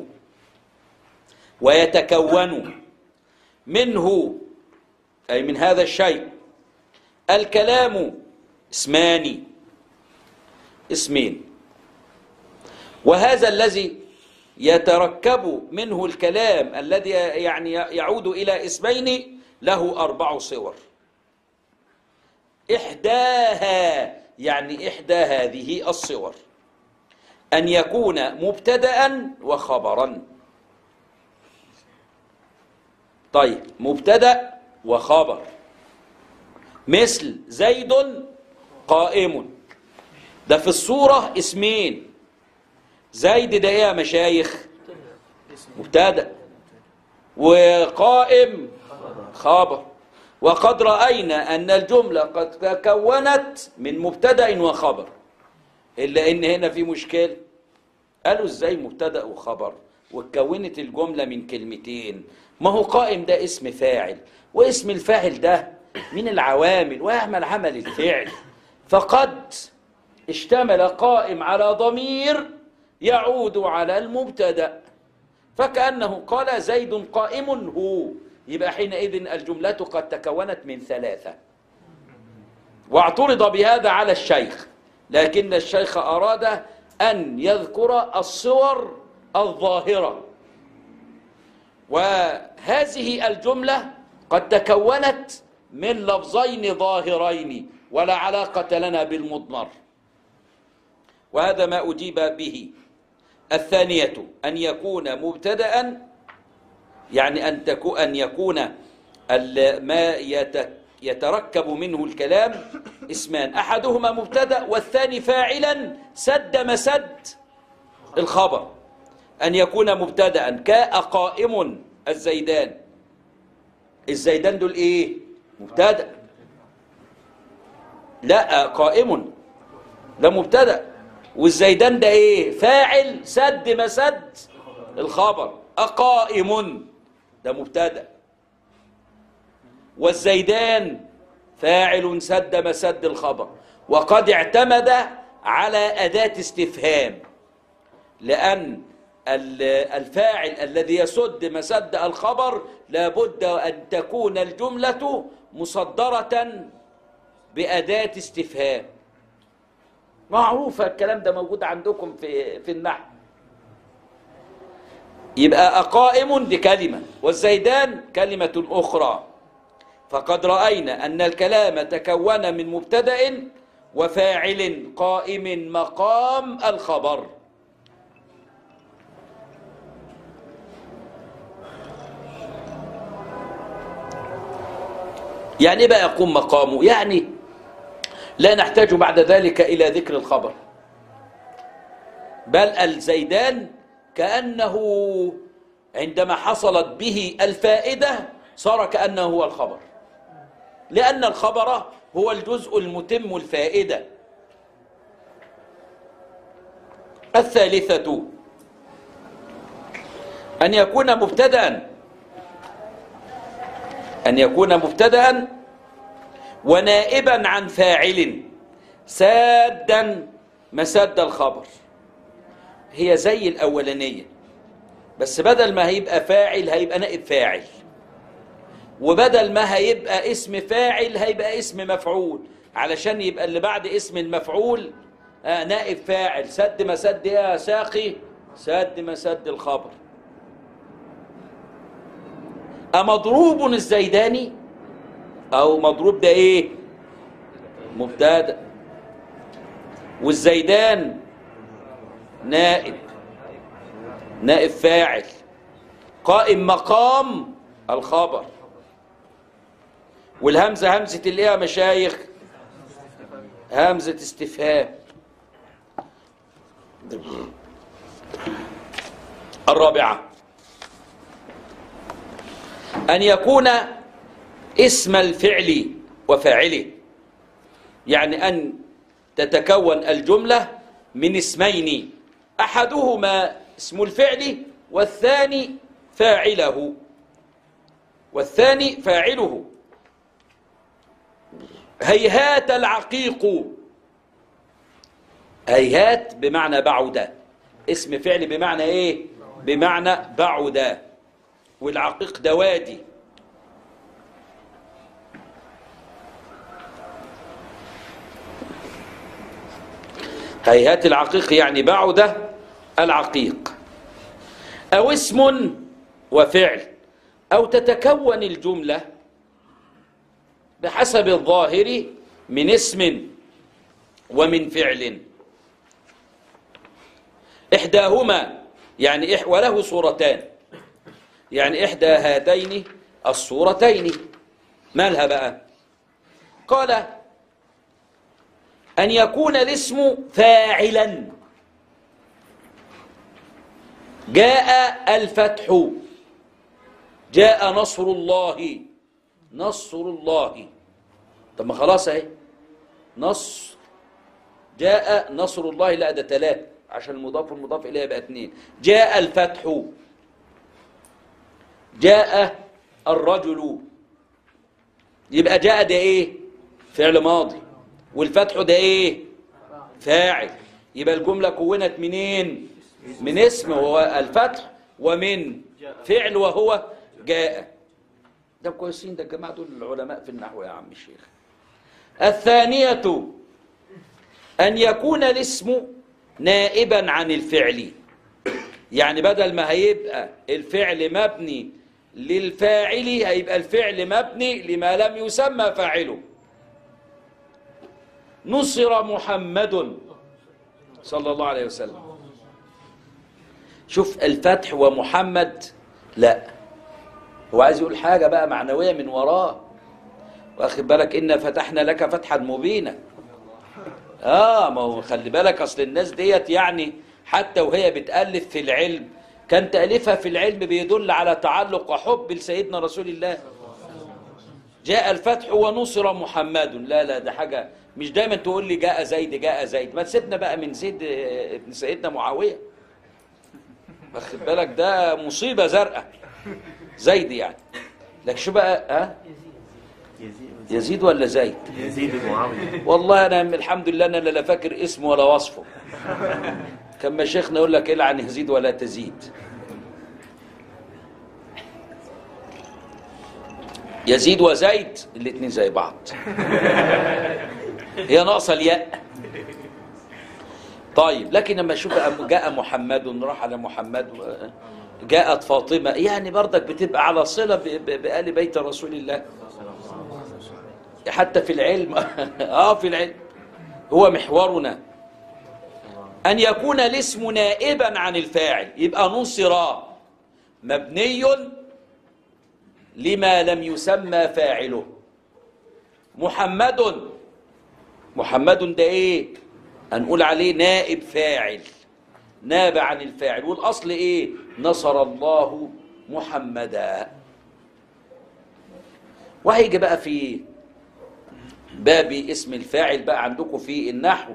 ويتكون منه أي من هذا الشيء الكلام اسمان اسمين. وهذا الذي يتركب منه الكلام الذي يعني يعود إلى اسمين له أربع صور. إحداها يعني إحدى هذه الصور أن يكون مبتدأ وخبرا. طيب، مبتدأ وخبر، مثل زيد قائم، ده في الصورة اسمين. زيد ده ايه يا مشايخ؟ مبتدأ، وقائم خبر. وقد رأينا أن الجملة قد تكونت من مبتدأ وخبر، إلا إن هنا في مشكلة. قالوا إزاي مبتدأ وخبر واتكونت الجملة من كلمتين؟ ما هو قائم ده اسم فاعل، واسم الفاعل ده من العوامل ويعمل عمل الفعل، فقد اشتمل قائم على ضمير يعود على المبتدأ، فكأنه قال زيد قائم هو، يبقى حينئذ الجملة قد تكونت من ثلاثة. واعترض بهذا على الشيخ، لكن الشيخ أراد أن يذكر الصور الظاهرة، وهذه الجملة قد تكونت من لفظين ظاهرين ولا علاقة لنا بالمضمر، وهذا ما أجيب به. الثانية أن يكون مبتدأ، يعني أن تكون أن يكون ما يتركب منه الكلام اسمان، أحدهما مبتدأ والثاني فاعلا سد مسد الخبر. أن يكون مبتدأ كقائم الزيدان، الزيدان دول إيه؟ مبتدأ. لا، قائم ده مبتدأ، والزيدان ده إيه؟ فاعل سد مسد الخبر. أقائم ده مبتدأ، والزيدان فاعل سد مسد الخبر. وقد اعتمد على أداة استفهام، لأن الفاعل الذي يسد مسد الخبر لابد أن تكون الجملة مصدرة بأداة استفهام. معروف الكلام ده موجود عندكم في في النحو. يبقى أقائم دي كلمة، والزيدان كلمة أخرى. فقد رأينا أن الكلام تكون من مبتدأ وفاعل قائم مقام الخبر. يعني بقى يقوم مقامه؟ يعني لا نحتاج بعد ذلك إلى ذكر الخبر، بل الزيدان كأنه عندما حصلت به الفائدة صار كأنه هو الخبر، لأن الخبر هو الجزء المتم الفائدة. الثالثة أن يكون مبتدأ أن يكون مبتدأ ونائبا عن فاعل سادا مسد الخبر. هي زي الأولانية، بس بدل ما هيبقى فاعل هيبقى نائب فاعل، وبدل ما هيبقى اسم فاعل هيبقى اسم مفعول، علشان يبقى اللي بعد اسم المفعول آه نائب فاعل. سد مسد يا ساقي، سد مسد الخبر. أمضروب الزيداني، أو مضروب ده إيه؟ مبتدأ، والزيدان نائب نائب فاعل قائم مقام الخبر. والهمزة همزة الايه يا مشايخ؟ همزة استفهام. الرابعة أن يكون اسم الفعل وفاعله، يعني أن تتكون الجملة من اسمين، أحدهما اسم الفعل والثاني فاعله والثاني فاعله. هيهات العقيق، هيهات بمعنى بعد، اسم فعل بمعنى ايه؟ بمعنى بعد، والعقيق ده وادي. هيهات العقيق يعني بعد العقيق. أو اسم وفعل، أو تتكون الجملة بحسب الظاهر من اسم ومن فعل. إحداهما يعني إح وله صورتان، يعني إحدى هاتين الصورتين. مالها بقى؟ قال أن يكون الاسم فاعلا، جاء الفتح، جاء نصر الله، نصر الله. طب ما خلاص اهي، نصر، جاء نصر الله، لا ده ثلاثة عشان المضاف والمضاف إليه يبقى اثنين. جاء الفتح، جاء الرجل، يبقى جاء ده ايه؟ فعل ماضي، والفتح ده ايه؟ فاعل. يبقى الجملة كونت منين؟ من اسم وهو الفتح، ومن فعل وهو جاء. ده كويسين، ده الجماعة دول العلماء في النحو يا عم الشيخ. الثانية أن يكون الاسم نائبا عن الفعل، يعني بدل ما هيبقى الفعل مبني للفاعل هيبقى الفعل مبني لما لم يسمى فاعله. نصر محمد صلى الله عليه وسلم. شوف الفتح ومحمد، لا هو عايز يقول حاجة بقى معنوية من وراه. واخد بالك؟ إنا فتحنا لك فتحا مبينا. آه ما هو خلي بالك، أصل الناس ديت يعني حتى وهي بتألف في العلم كان تأليفها في العلم بيدل على تعلق وحب لسيدنا رسول الله. جاء الفتح ونصر محمد، لا لا ده حاجة مش دايما تقول لي جاء زيد جاء زيد، ما تسيبنا بقى من زيد ابن سيدنا معاوية. واخد بالك؟ ده مصيبة زرقاء زيد يعني. لكن شو بقى؟ ها يزيد ولا زيد؟ يزيد معاوية. والله انا الحمد لله انا لا فاكر اسمه ولا وصفه. كان مشايخنا يقول لك العن يزيد ولا تزيد. يزيد وزيد الاثنين زي بعض. هي ناقصه الياء. طيب لكن لما اشوف جاء محمد راح على محمد، جاءت فاطمه، يعني برضك بتبقى على صله بآل بيت رسول الله حتى في العلم. اه في العلم هو محورنا. أن يكون الاسم نائبا عن الفاعل، يبقى نصر مبني لما لم يسمى فاعله. محمد، محمد ده ايه؟ هنقول عليه نائب فاعل، ناب عن الفاعل. والأصل ايه؟ نصر الله محمدا. وهيجي بقى في باب اسم الفاعل بقى عندكم في النحو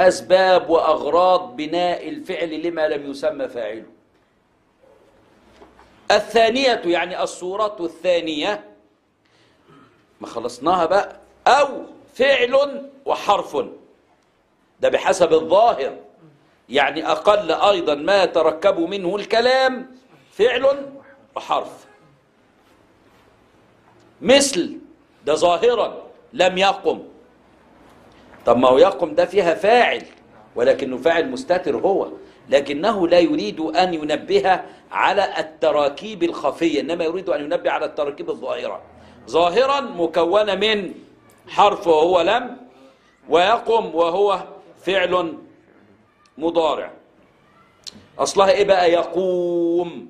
أسباب وأغراض بناء الفعل لما لم يسمى فاعله. الثانية يعني الصورة الثانية، ما خلصناها بقى، أو فعل وحرف، ده بحسب الظاهر، يعني أقل أيضا ما يتركب منه الكلام فعل وحرف. مثل ده ظاهرا لم يقم، طب ما هو يقم ده فيها فاعل ولكنه فاعل مستتر هو، لكنه لا يريد أن ينبه على التراكيب الخفية، إنما يريد أن ينبه على التراكيب الظاهرة. ظاهرا مكونة من حرف وهو لم، ويقم وهو فعل مضارع. أصلها إيه بقى؟ يقوم،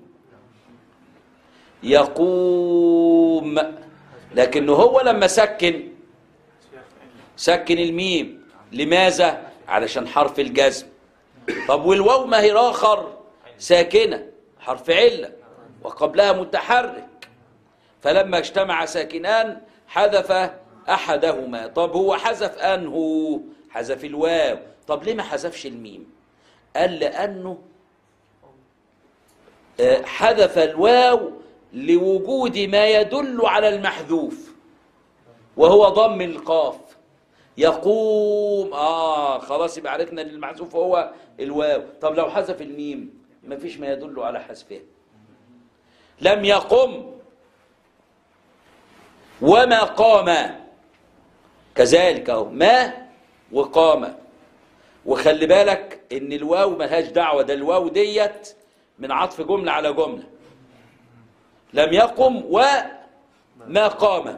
يقوم، لكنه هو لما سكن سكن الميم، لماذا؟ علشان حرف الجزم. طب والواو ما هي آخر ساكنة، حرف علة وقبلها متحرك، فلما اجتمع ساكنان حذف أحدهما. طب هو حذف أنه حذف الواو، طب ليه ما حذفش الميم؟ قال لأنه حذف الواو لوجود ما يدل على المحذوف وهو ضم القاف. يقوم، آه خلاص يبقى عرفنا ان المحذوف هو الواو. طب لو حذف الميم ما فيش ما يدل على حذفها. لم يقم وما قام كذلك اهو، ما وقام. وخلي بالك ان الواو ملهاش دعوه، ده الواو ديت من عطف جمله على جمله. لم يقم وما قام.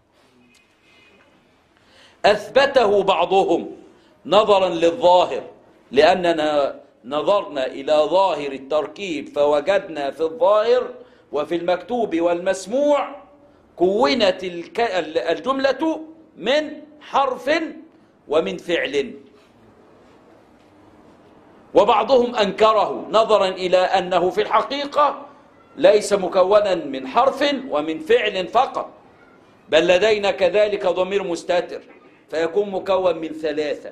أثبته بعضهم نظرا للظاهر، لأننا نظرنا إلى ظاهر التركيب فوجدنا في الظاهر وفي المكتوب والمسموع كونت الجملة من حرف ومن فعل. وبعضهم أنكره نظرا إلى أنه في الحقيقة ليس مكونا من حرف ومن فعل فقط، بل لدينا كذلك ضمير مستتر فيكون مكون من ثلاثة.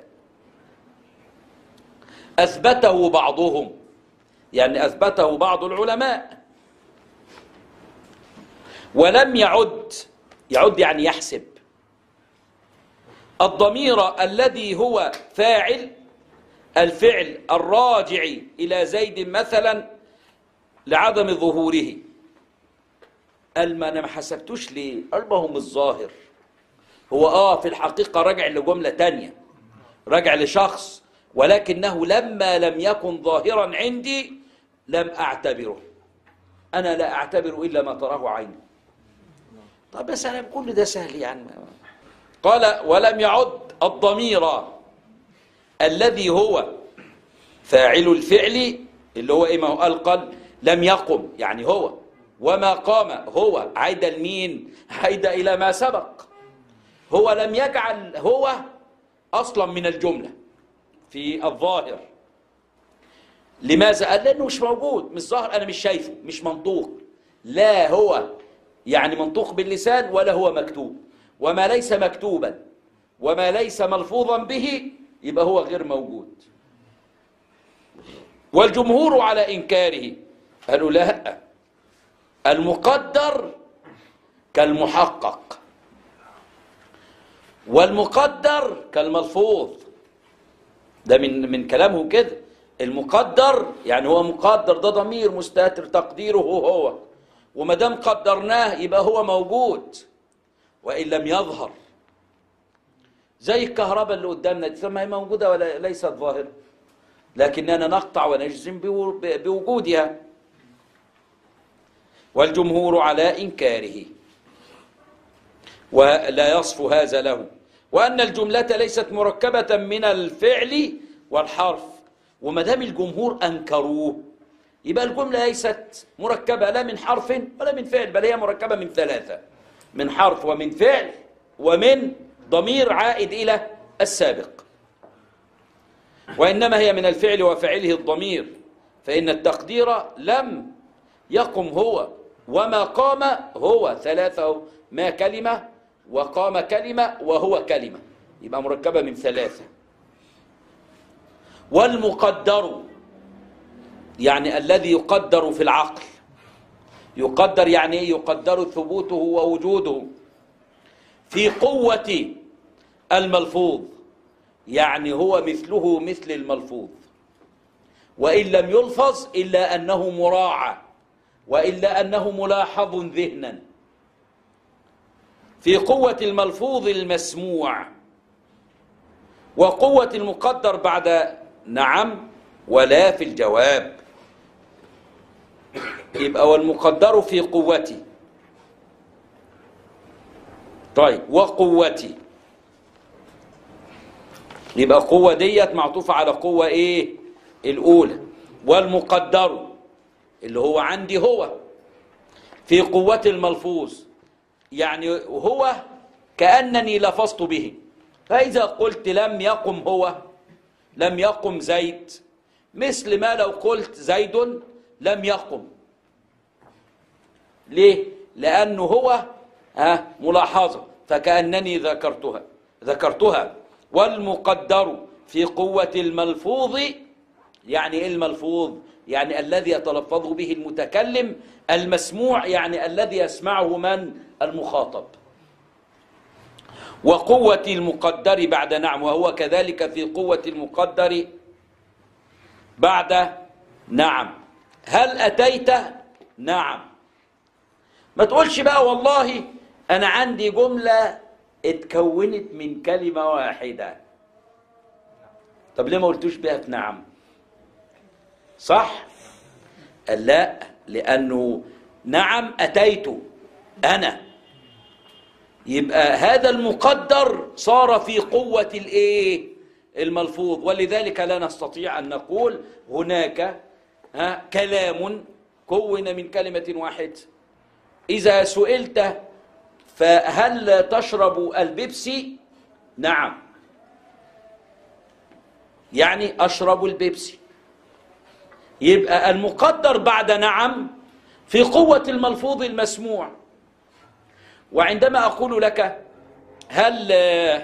أثبته بعضهم يعني أثبته بعض العلماء. ولم يعد، يعد يعني يحسب، الضمير الذي هو فاعل الفعل الراجع إلى زيد مثلا لعدم ظهوره. قال ما أنا ما حسبتوش ليه؟ قال ما هو مش ظاهر، هو آه في الحقيقة رجع لجملة تانية، رجع لشخص، ولكنه لما لم يكن ظاهرا عندي لم أعتبره. أنا لا أعتبر إلا ما تراه عيني. طب بس أنا كل ده سهل يعني. قال ولم يعد الضمير الذي هو فاعل الفعل اللي هو إيه؟ ما هو قال قال لم يقم يعني هو، وما قام هو، عايد المين؟ عايد إلى ما سبق. هو لم يجعل هو أصلا من الجملة في الظاهر. لماذا؟ قال لأنه مش موجود، مش ظاهر، أنا مش شايفه، مش منطوق. لا هو يعني منطوق باللسان ولا هو مكتوب، وما ليس مكتوبا وما ليس ملفوظا به يبقى هو غير موجود. والجمهور على إنكاره قالوا لا، المقدر كالمحقق والمقدر كالملفوظ. ده من من كلامه كده. المقدر يعني هو مقدر، ده ضمير مستتر تقديره هو، وما دام قدرناه يبقى هو موجود وإن لم يظهر. زي الكهرباء اللي قدامنا دي، ما هي موجودة ولا ليست ظاهرة، لكننا نقطع ونجزم بوجودها. والجمهور على إنكاره ولا يصف هذا له، وأن الجملة ليست مركبة من الفعل والحرف. وما دام الجمهور أنكروه يبقى الجملة ليست مركبة لا من حرف ولا من فعل، بل هي مركبة من ثلاثة: من حرف ومن فعل ومن ضمير عائد إلى السابق. وإنما هي من الفعل وفعله الضمير، فإن التقدير لم يقم هو وما قام هو ثلاثة، ما كلمة وقام كلمة وهو كلمة، يبقى مركبة من ثلاثة. والمقدر يعني الذي يقدر في العقل، يقدر يعني ايه؟ يقدر ثبوته ووجوده في قوة الملفوظ، يعني هو مثله مثل الملفوظ، وإن لم يلفظ إلا أنه مراعى وإلا أنه ملاحظ ذهنا. في قوة الملفوظ المسموع، وقوة المقدر بعد نعم ولا في الجواب. يبقى والمقدر في قوتي. طيب وقوتي، يبقى قوة ديت معطوفة على قوة ايه الأولى. والمقدر اللي هو عندي هو في قوة الملفوظ، يعني هو كأنني لفظت به. فإذا قلت لم يقم هو، لم يقم زيد، مثل ما لو قلت زيد لم يقم. ليه؟ لأنه هو ها ملاحظة، فكأنني ذكرتها ذكرتها. والمقدر في قوة الملفوظ، يعني إيه الملفوظ؟ يعني الذي يتلفظ به المتكلم. المسموع يعني الذي يسمعه من؟ المخاطب. وقوة المقدر بعد نعم، وهو كذلك في قوة المقدر بعد نعم. هل أتيت؟ نعم. ما تقولش بقى والله أنا عندي جملة اتكونت من كلمة واحدة. طب ليه ما قلتوش بقى في نعم؟ صح؟ قال لا، لأنه نعم أتيت أنا، يبقى هذا المقدر صار في قوة الإيه؟ الملفوظ. ولذلك لا نستطيع أن نقول هناك ها كلام كون من كلمة واحدة. إذا سئلت فهل تشرب البيبسي؟ نعم، يعني أشرب البيبسي. يبقى المقدر بعد نعم في قوة الملفوظ المسموع. وعندما أقول لك هل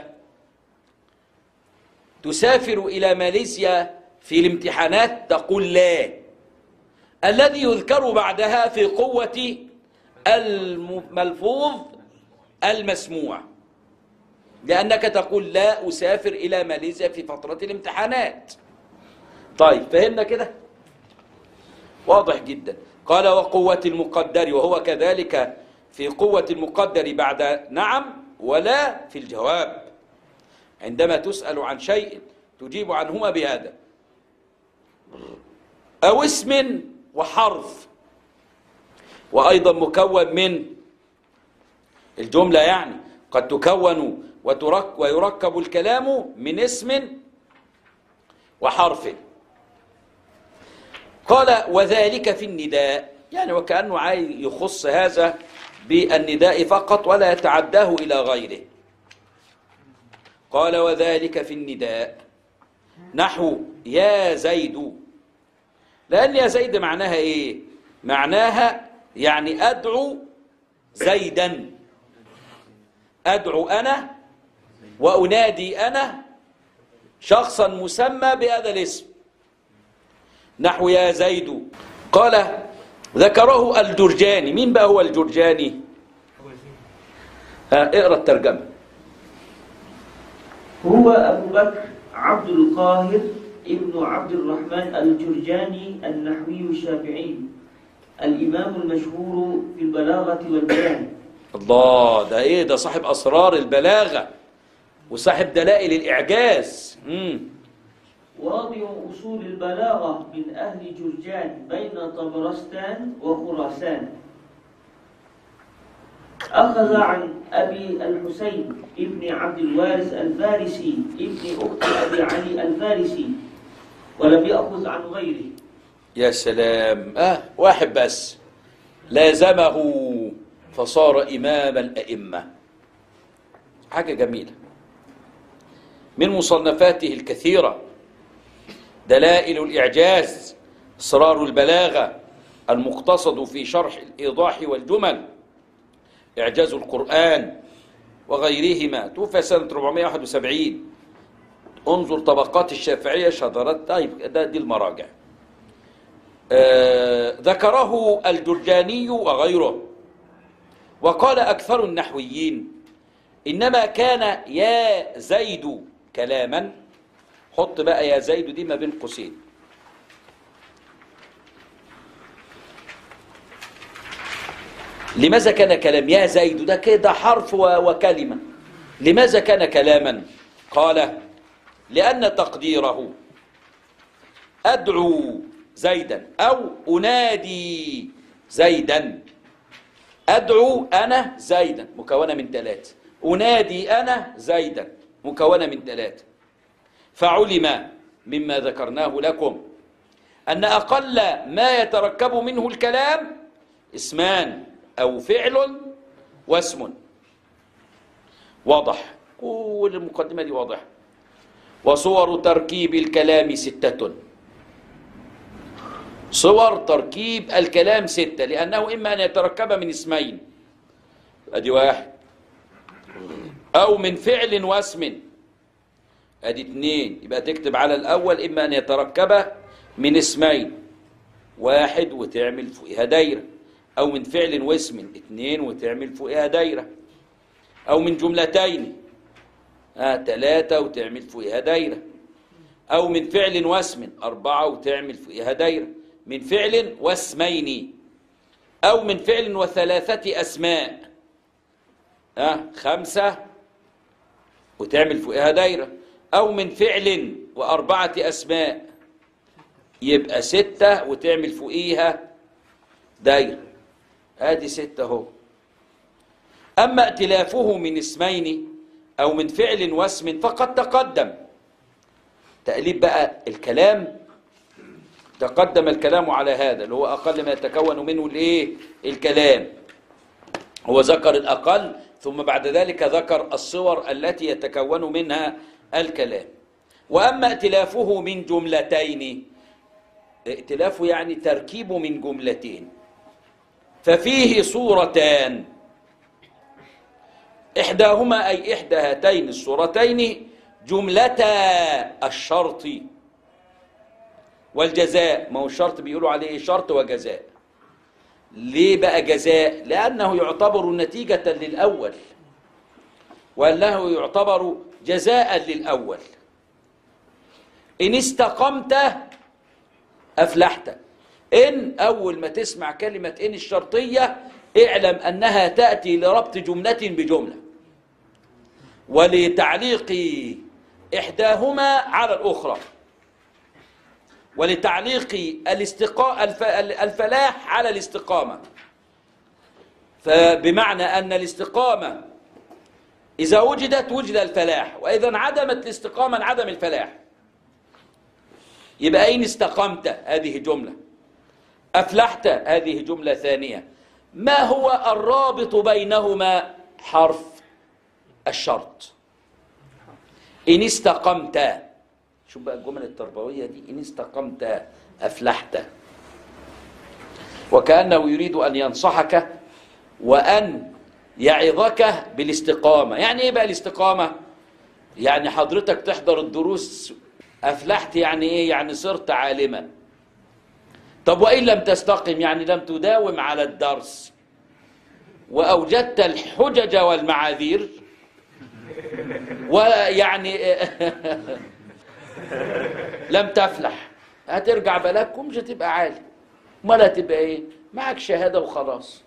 تسافر إلى ماليزيا في الامتحانات؟ تقول لا. الذي يذكر بعدها في قوة الملفوظ المسموع، لأنك تقول لا أسافر إلى ماليزيا في فترة الامتحانات. طيب فهمنا كده؟ واضح جدا. قال وقوة المقدر، وهو كذلك في قوة المقدر بعد نعم ولا في الجواب. عندما تسأل عن شيء تجيب عنهما بهذا. أو اسم وحرف، وأيضا مكون من الجملة، يعني قد تكون وترك ويركب الكلام من اسم وحرف. قال وذلك في النداء، يعني وكأنه عايز يخص هذا بالنداء فقط ولا يتعداه إلى غيره. قال وذلك في النداء نحو يا زيد، لأن يا زيد معناها إيه؟ معناها يعني أدعو زيدا، أدعو أنا وأنادي أنا شخصا مسمى بهذا الاسم، نحو يا زيد. قال ذكره الجرجاني. مين بقى هو الجرجاني؟ ها اقرأ الترجمة. هو أبو بكر عبد القاهر ابن عبد الرحمن الجرجاني النحوي الشافعي، الإمام المشهور في البلاغة والبيان. الله، ده ايه ده؟ صاحب أسرار البلاغة وصاحب دلائل الإعجاز. مم. واضع أصول البلاغة من أهل جرجان بين طبرستان وخراسان. أخذ عن أبي الحسين ابن عبد الوارث الفارسي ابن أخت أبي علي الفارسي، ولم يأخذ عن غيره. يا سلام، آه واحد بس لازمه فصار إمام الأئمة. حاجة جميلة. من مصنفاته الكثيرة دلائل الإعجاز، أسرار البلاغة، المقتصد في شرح الإيضاح والجمل، إعجاز القرآن وغيرهما. توفى سنة أربعمائة وواحد وسبعين. انظر طبقات الشافعية شذرات. طيب ده دي المراجع. آه ذكره الجرجاني وغيره. وقال أكثر النحويين إنما كان يا زيد كلاما. حط بقى يا زيد دي ما بين قوسين. لماذا كان كلام يا زيد؟ ده كده حرف وكلمة. لماذا كان كلاما؟ قال لأن تقديره أدعو زيدا أو أنادي زيدا. أدعو أنا زيدا مكونة من ثلاثة، أنادي أنا زيدا مكونة من ثلاثة. فعلم مما ذكرناه لكم أن أقل ما يتركب منه الكلام اسمان أو فعل واسم. واضح؟ كل المقدمة دي واضحة. وصور تركيب الكلام ستة. صور تركيب الكلام ستة، لأنه إما أن يتركب من اسمين، أدي واحد، أو من فعل واسم، أدي اثنين. يبقى تكتب على الأول إما أن يتركب من اسمين، واحد وتعمل فوقها دايرة، أو من فعل واسم، اثنين وتعمل فوقها دايرة، أو من جملتين آه ثلاثة وتعمل فوقها دايرة، أو من فعل واسم أربعة وتعمل فوقها دايرة، من فعل واسمين، أو من فعل وثلاثة أسماء آه خمسة وتعمل فوقها دايرة، أو من فعل وأربعة أسماء يبقى ستة وتعمل فوقيها دايرة. ادي ستة اهو. أما ائتلافه من اسمين أو من فعل واسم فقد تقدم. تأليف بقى الكلام، تقدم الكلام على هذا اللي هو أقل ما يتكون منه الايه؟ الكلام. هو ذكر الأقل ثم بعد ذلك ذكر الصور التي يتكون منها الكلام. وأما ائتلافه من جملتين، ائتلافه يعني تركيبه من جملتين، ففيه صورتان، إحداهما أي إحدى هاتين الصورتين جملتا الشرط والجزاء. ما هو الشرط بيقولوا عليه شرط وجزاء. ليه بقى جزاء؟ لأنه يعتبر نتيجة للأول، وأنه يعتبر جزاء للأول. إن استقمت أفلحت. إن أول ما تسمع كلمة إن الشرطية اعلم أنها تأتي لربط جملة بجملة ولتعليق إحداهما على الأخرى، ولتعليق الاستقا... الف... الفلاح على الاستقامة. فبمعنى أن الاستقامة إذا وجدت وجد الفلاح، وإذا انعدمت الاستقامة انعدم الفلاح. يبقى إن استقمت هذه جملة، أفلحت هذه جملة ثانية. ما هو الرابط بينهما؟ حرف الشرط. إن استقمت، شوف بقى الجملة التربوية دي، إن استقمت أفلحت. وكأنه يريد أن ينصحك وأن يعظك بالاستقامة. يعني إيه بقى الاستقامة؟ يعني حضرتك تحضر الدروس. أفلحت يعني إيه؟ يعني صرت عالما. طب وإن لم تستقم يعني لم تداوم على الدرس وأوجدت الحجج والمعاذير، ويعني لم تفلح، هترجع بلاك ومش هتبقى عالي. امال هتبقى ايه؟ معك شهاده وخلاص،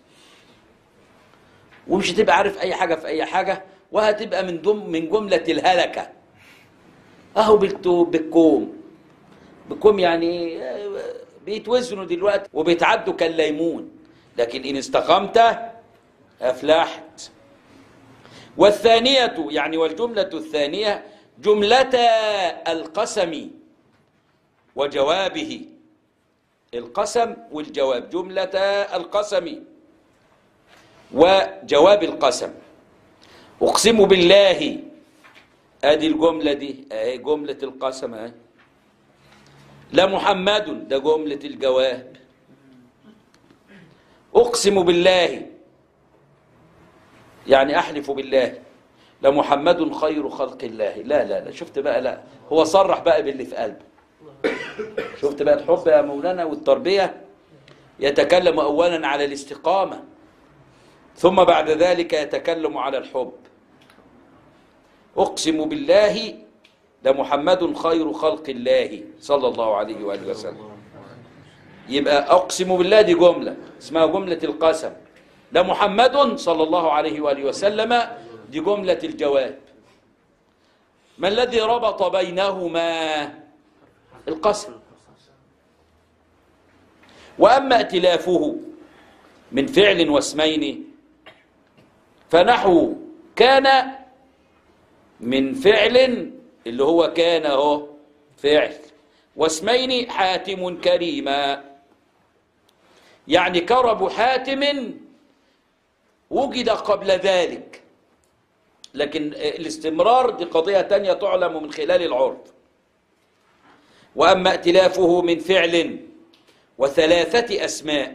ومش هتبقى عارف اي حاجه في اي حاجه، وهتبقى من ضمن من جمله الهلكه. اهو بالكوم بالكوم يعني بيتوزنوا دلوقتي وبيتعدوا كالليمون. لكن ان استقمت افلحت. والثانيه يعني والجمله الثانيه جملة القسم وجوابه. القسم والجواب، جملة القسم وجواب القسم. أقسم بالله، ادي الجملة دي اهي جملة القسم اهي. لمحمد، ده جملة الجواب. أقسم بالله يعني أحلف بالله لمحمد خير خلق الله. لا لا لا، شفت بقى؟ لا، هو صرح بقى باللي في قلبه. شفت بقى الحب يا مولانا والتربية؟ يتكلم أولا على الاستقامة، ثم بعد ذلك يتكلم على الحب. أقسم بالله لمحمد خير خلق الله صلى الله عليه وآله وسلم. يبقى أقسم بالله دي جملة اسمها جملة القسم، لمحمد صلى الله عليه وآله وسلم دي جملة الجواب. ما الذي ربط بينهما؟ القسم. وأما ائتلافه من فعل واسمين فنحو كان من فعل اللي هو كان اهو فعل، واسمين حاتم كريما، يعني كرب حاتم وجد قبل ذلك، لكن الاستمرار دي قضية تانية تعلم من خلال العرف. وأما ائتلافه من فعل وثلاثة أسماء،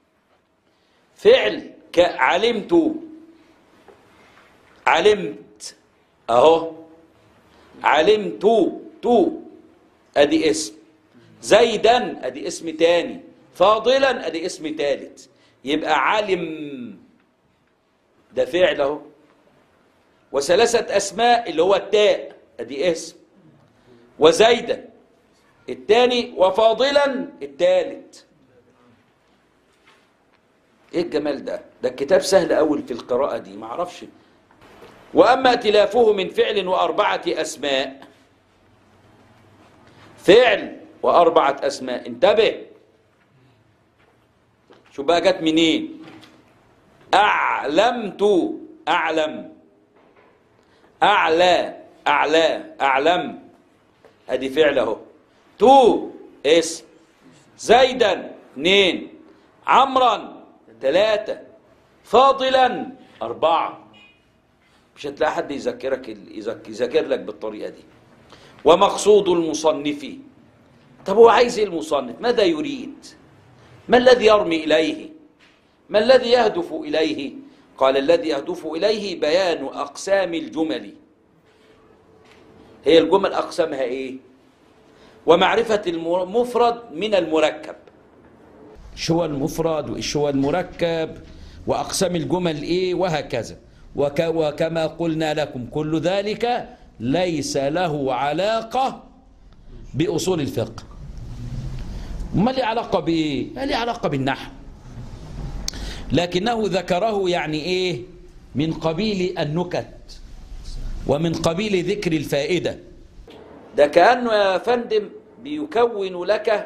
فعل كعلمت، علمت أهو، علمت تو أدي اسم، زيدا أدي اسم تاني، فاضلا أدي اسم تالت، يبقى علم ده فعل أهو. وثلاثة أسماء اللي هو التاء أدي اسم، وزيدا الثاني، وفاضلا الثالث. ايه الجمال ده؟ ده الكتاب سهل أول في القراءة دي، ما اعرفش. وأما ائتلافه من فعل وأربعة أسماء، فعل وأربعة أسماء، انتبه شو بقى جت منين؟ أعلمت، أعلم، أعلى، أعلى، أعلم أدي فعل أهو، تو اسم، زيدا اثنين، عمرا ثلاثة، فاضلا أربعة. مش هتلاقي حد يذكرك يذكر لك بالطريقة دي. ومقصود المصنف، طب هو عايز ايه المصنف؟ ماذا يريد؟ ما الذي يرمي إليه؟ ما الذي يهدف إليه؟ قال الذي يهدف إليه بيان أقسام الجمل. هي الجمل أقسامها إيه؟ ومعرفة المفرد من المركب. شو المفرد وإيش هو المركب وأقسام الجمل إيه وهكذا. وك وكما قلنا لكم كل ذلك ليس له علاقة بأصول الفقه. ما له علاقة بإيه؟ ما له علاقة بالنحو، لكنه ذكره يعني إيه؟ من قبيل النكت ومن قبيل ذكر الفائدة. ده كأنه يا فندم بيكون لك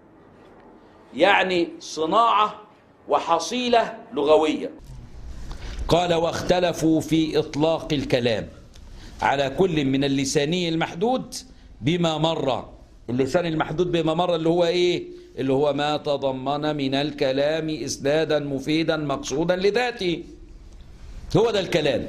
يعني صناعة وحصيلة لغوية. قال واختلفوا في إطلاق الكلام على كل من اللساني المحدود بما مر. اللسان المحدود بما مر اللي هو إيه؟ اللي هو ما تضمن من الكلام إسنادا مفيدا مقصودا لذاته، هو ده الكلام.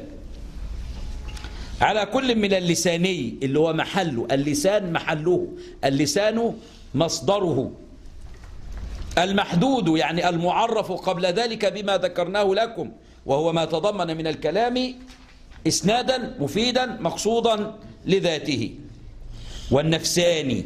على كل من اللساني اللي هو محله، اللسان محله، اللسان مصدره، المحدود يعني المعرف قبل ذلك بما ذكرناه لكم، وهو ما تضمن من الكلام إسنادا مفيدا مقصودا لذاته. والنفساني،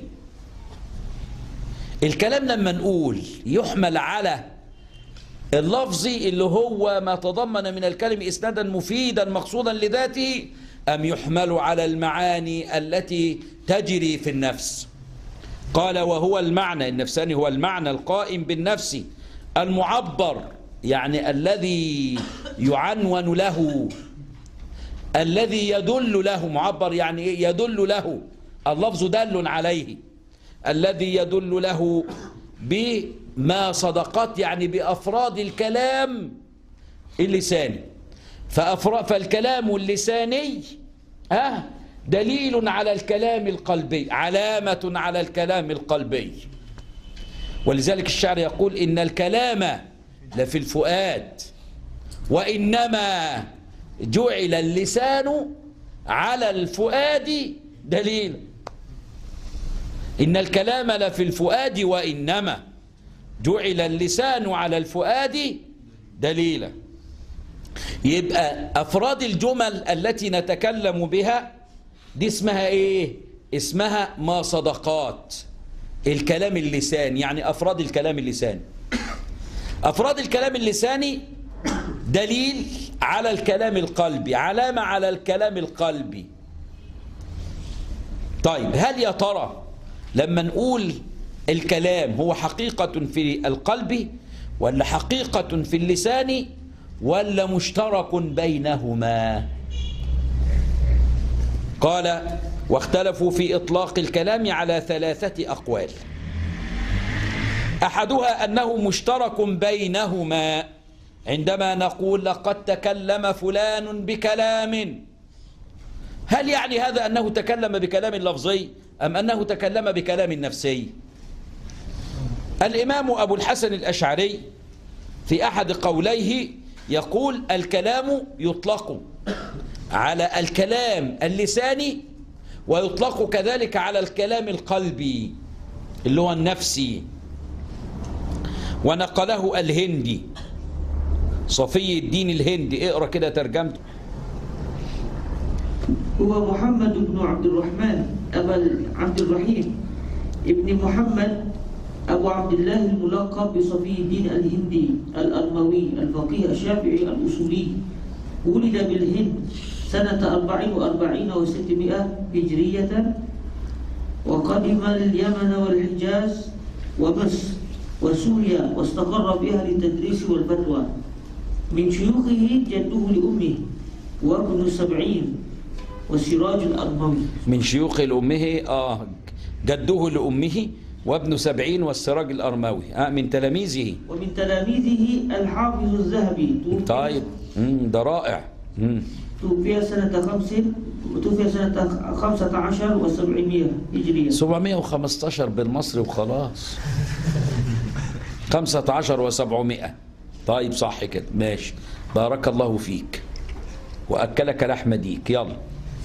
الكلام لما نقول يحمل على اللفظي اللي هو ما تضمن من الكلم إسنادا مفيدا مقصودا لذاته، أم يحمل على المعاني التي تجري في النفس. قال وهو المعنى، النفساني هو المعنى القائم بالنفس المعبر، يعني الذي يعنون له، الذي يدل له، معبر يعني يدل له، اللفظ دل عليه، الذي يدل له بما صدقت يعني بأفراد الكلام اللساني. فالكلام اللساني آه دليل على الكلام القلبي، علامة على الكلام القلبي. ولذلك الشاعر يقول إن الكلام لفي الفؤاد وإنما جعل اللسان على الفؤاد دليلا. إن الكلام لفي الفؤاد وإنما جعل اللسان على الفؤاد دليلا. يبقى أفراد الجمل التي نتكلم بها دي اسمها إيه؟ اسمها ما صدقات. الكلام اللساني، يعني أفراد الكلام اللساني. أفراد الكلام اللساني دليل على الكلام القلبي، علامة على الكلام القلبي. طيب هل يا ترى لما نقول الكلام هو حقيقة في القلب ولا حقيقة في اللسان ولا مشترك بينهما؟ قال واختلفوا في إطلاق الكلام على ثلاثة أقوال. أحدها أنه مشترك بينهما عندما نقول لقد تكلم فلان بكلام. هل يعني هذا أنه تكلم بكلام لفظي أم أنه تكلم بكلام نفسي؟ الإمام أبو الحسن الأشعري في أحد قوليه يقول الكلام يطلق على الكلام اللساني ويطلق كذلك على الكلام القلبي اللي هو النفسي. ونقله الهندي صفي الدين الهندي، اقرأ كده ترجمته. هو محمد بن عبد الرحمن أبا عبد الرحيم ابن محمد أبو عبد الله الملقب بصفي الدين الهندي الأرموي الفقيه الشافعي الأصولي، ولد بالهند سنة أربع وأربعين وستمائة هجرية، وقدم اليمن والحجاز ومصر وسوريا واستقر بها للتدريس والفتوى. من شيوخه جده لأمه وابن سبعين وسراج الأرموي. من شيوخ لأمه آه جده لأمه وابن سبعين والسراج الأرموي. آه من تلاميذه. ومن تلاميذه الحافظ الذهبي. طيب مم ده رائع. مم. توفي سنة خمس توفي سنة خمسة عشر وسبعمائة هجرية. سبعمائة وخمسة عشر بالمصري وخلاص. خمسة عشر وسبعمائة. طيب صح كده ماشي. بارك الله فيك وأكلك لحم ديك. يلا.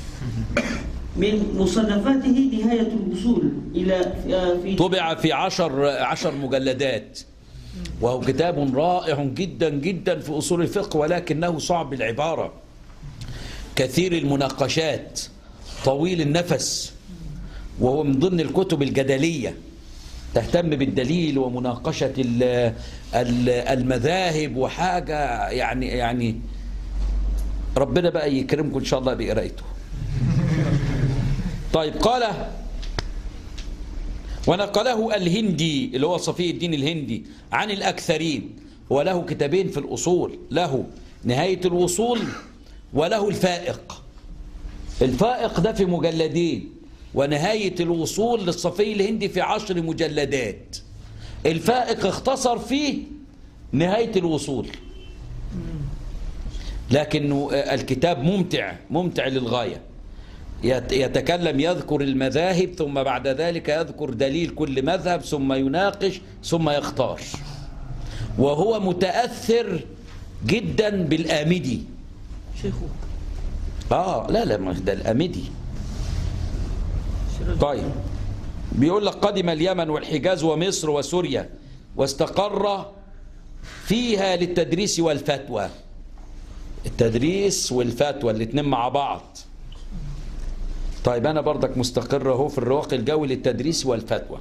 من مصنفاته نهاية الوصول إلى في طبع في عشر عشر مجلدات، وهو كتاب رائع جدا جدا في أصول الفقه، ولكنه صعب العبارة، كثير المناقشات، طويل النفس، وهو من ضمن الكتب الجدلية تهتم بالدليل ومناقشة المذاهب وحاجة يعني يعني ربنا بقى يكرمكم إن شاء الله بقرايته. طيب قال ونقله الهندي اللي هو صفي الدين الهندي عن الأكثرين، وله كتابين في الأصول، له نهاية الوصول وله الفائق. الفائق ده في مجلدين، ونهاية الوصول للصفي الهندي في عشر مجلدات. الفائق اختصر فيه نهاية الوصول، لكن الكتاب ممتع ممتع للغاية. يتكلم يذكر المذاهب ثم بعد ذلك يذكر دليل كل مذهب ثم يناقش ثم يختار، وهو متأثر جدا بالآمدي. شيخه آه لا لا ده الآمدي. طيب بيقول لك قدم اليمن والحجاز ومصر وسوريا واستقر فيها للتدريس والفتوى. التدريس والفتوى الاثنين مع بعض. طيب أنا برضك مستقر اهو في الرواق الجوي للتدريس والفتوى.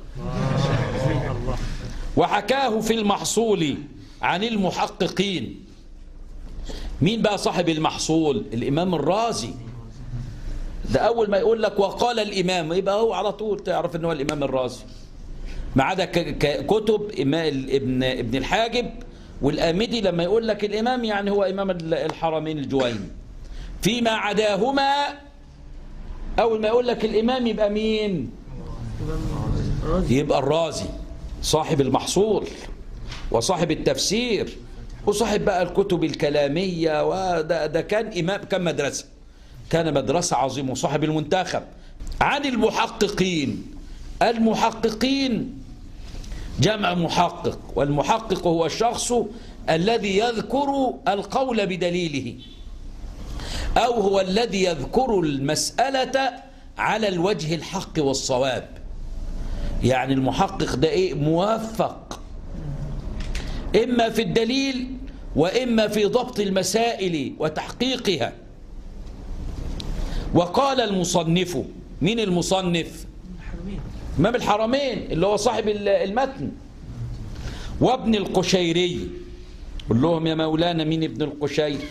وحكاه في المحصول عن المحققين. مين بقى صاحب المحصول؟ الإمام الرازي. ده أول ما يقول لك وقال الإمام يبقى هو على طول تعرف أنه هو الإمام الرازي، ما عدا كتب ابن ابن الحاجب والآمدي لما يقول لك الإمام يعني هو إمام الحرمين الجوين. فيما عداهما أول ما يقول لك الإمام يبقى مين؟ يبقى الرازي صاحب المحصول وصاحب التفسير وصاحب بقى الكتب الكلامية. وده ده كان إمام، كان مدرسة كان مدرسة عظيمة، وصاحب المنتخب. عن المحققين. المحققين جمع محقق، والمحقق هو الشخص الذي يذكر القول بدليله، أو هو الذي يذكر المسألة على الوجه الحق والصواب. يعني المحقق ده إيه؟ موفق إما في الدليل وإما في ضبط المسائل وتحقيقها. وقال المصنف. من المصنف؟ إمام الحرمين اللي هو صاحب المتن. وابن القشيري. قل لهم يا مولانا مين ابن القشيري؟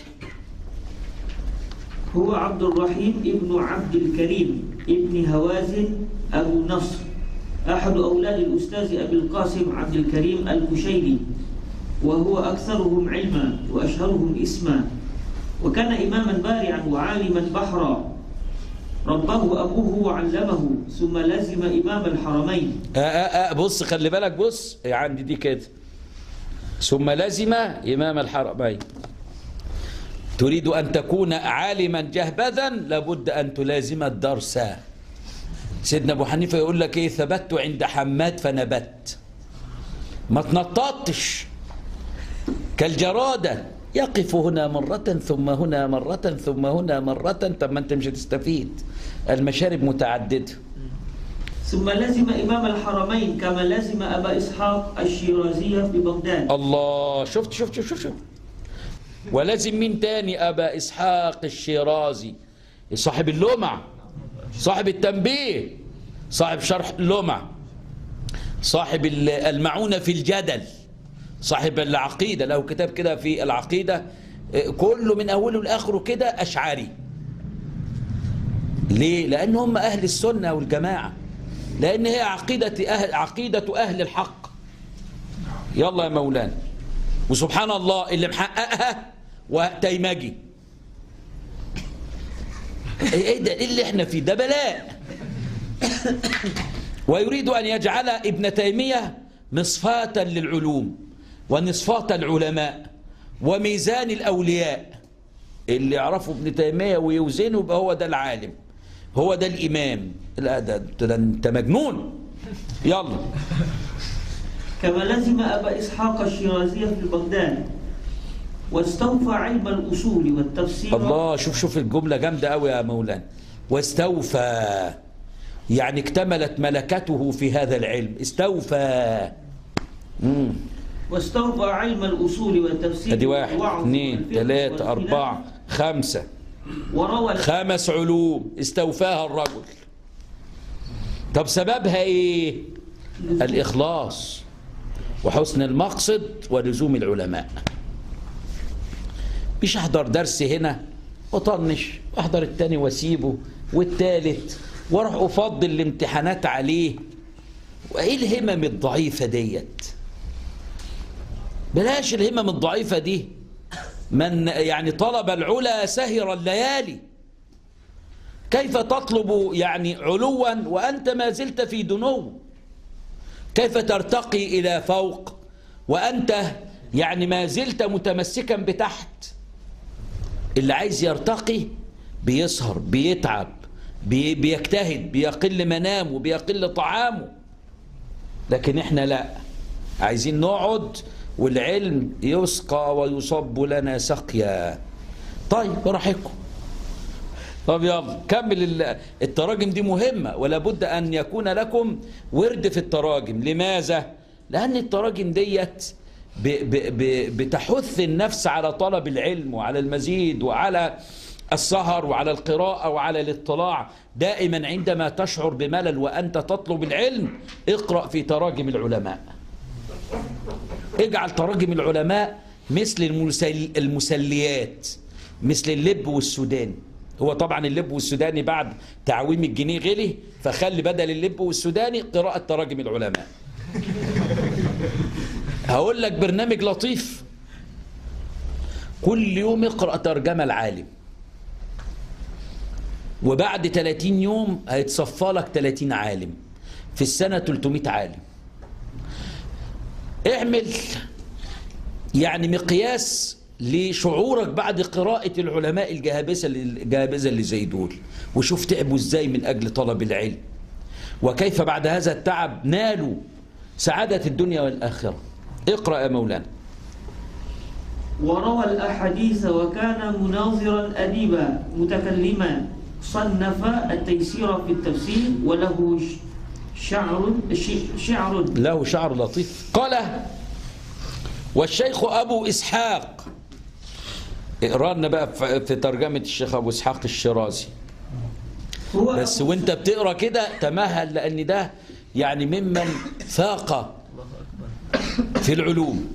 هو عبد الرحيم ابن عبد الكريم ابن هوازن أبو نصر، أحد أولاد الأستاذ أبي القاسم عبد الكريم القشيري، وهو أكثرهم علما وأشهرهم اسما، وكان إماما بارعا وعالما بحرا، ربه أبوه وعلمه، ثم لزم إمام الحرمين. آه آه آه بص خلي بالك، بص عندي دي كده، ثم لزم إمام الحرمين. تريد أن تكون عالما جهبذا لابد أن تلازم الدرس. سيدنا أبو حنيفة يقول لك إيه؟ ثبت عند حماد فنبت. ما تنططش كالجرادة، يقف هنا مرة ثم هنا مرة ثم هنا مرة. طب ما أنت مش هتستفيد، المشارب متعددة. ثم لزم إمام الحرمين كما لزم أبا إسحاق الشيرازية ببغداد. الله، شفت شفت شفت شفت. ولازم مين تاني؟ أبا إسحاق الشيرازي، صاحب اللمع، صاحب التنبيه، صاحب شرح اللمع، صاحب المعونة في الجدل، صاحب العقيدة، له كتاب كده في العقيدة كله من أوله لآخره كده أشعري. ليه؟ لأن هم أهل السنة والجماعة، لأن هي عقيدة أهل, عقيدة أهل الحق. يلا يا مولانا. وسبحان الله اللي محققها وتيمجي. ايه ده؟ ايه اللي احنا فيه ده؟ بلاء. ويريد أن يجعل ابن تيمية مصفاة للعلوم ونصفاة العلماء وميزان الأولياء. اللي يعرفوا ابن تيمية ويوزنه يبقى هو ده العالم، هو ده الإمام. لا ده, ده انت مجنون. يلا. كما لزم أبا إسحاق الشيرازية في بغداد، واستوفى علم الأصول والتفسير. الله، شوف شوف الجملة جامدة قوي يا مولانا. واستوفى يعني اكتملت ملكته في هذا العلم. استوفى. مم. واستوفى علم الأصول والتفسير. ادي واحد اثنين ثلاثة أربعة خمسة، وروى خمس علوم استوفاها الرجل. طب سببها ايه؟ الإخلاص وحسن المقصد ولزوم العلماء. مش احضر درس هنا وطنش، واحضر التاني واسيبه والتالت واروح افضل الامتحانات عليه. وايه الهمم الضعيفة ديت؟ بلاش الهمم الضعيفة دي. من يعني طلب العلا سهر الليالي. كيف تطلب يعني علوا وأنت ما زلت في دنو؟ كيف ترتقي إلى فوق وأنت يعني ما زلت متمسكا بتحت؟ اللي عايز يرتقي بيسهر، بيتعب، بي بيجتهد، بيقل منامه، بيقل طعامه. لكن احنا لا، عايزين نقعد والعلم يسقى ويصب لنا سقيا. طيب براحتكم. طب يلا كمل. التراجم دي مهمة ولا بد أن يكون لكم ورد في التراجم. لماذا؟ لأن التراجم ديت بتحث النفس على طلب العلم وعلى المزيد وعلى السهر وعلى القراءة وعلى الاطلاع. دائما عندما تشعر بملل وأنت تطلب العلم اقرأ في تراجم العلماء. اجعل تراجم العلماء مثل المسل المسليات، مثل اللب والسوداني. هو طبعا اللب والسوداني بعد تعويم الجنيه غلي، فخلي بدل اللب والسوداني قراءة تراجم العلماء. هقول لك برنامج لطيف، كل يوم اقرأ ترجمة العالم، وبعد ثلاثين يوم هيتصفى لك ثلاثين عالم، في السنة ثلاثمائة عالم. اعمل يعني مقياس لشعورك بعد قراءة العلماء الجهابذة الجهابذة اللي زي دول، وشوف تعبوا ازاي من أجل طلب العلم، وكيف بعد هذا التعب نالوا سعادة الدنيا والآخرة. اقرأ يا مولانا. وروى الأحاديث وكان مناظرا أديبا متكلما، صنف التيسير في التفسير وله شعر شعر له شعر لطيف. قال والشيخ أبو إسحاق. اقرأ لنا بقى في ترجمة الشيخ أبو إسحاق الشيرازي. بس وانت بتقرأ كده تمهل، لأن ده يعني ممن فاق في العلوم.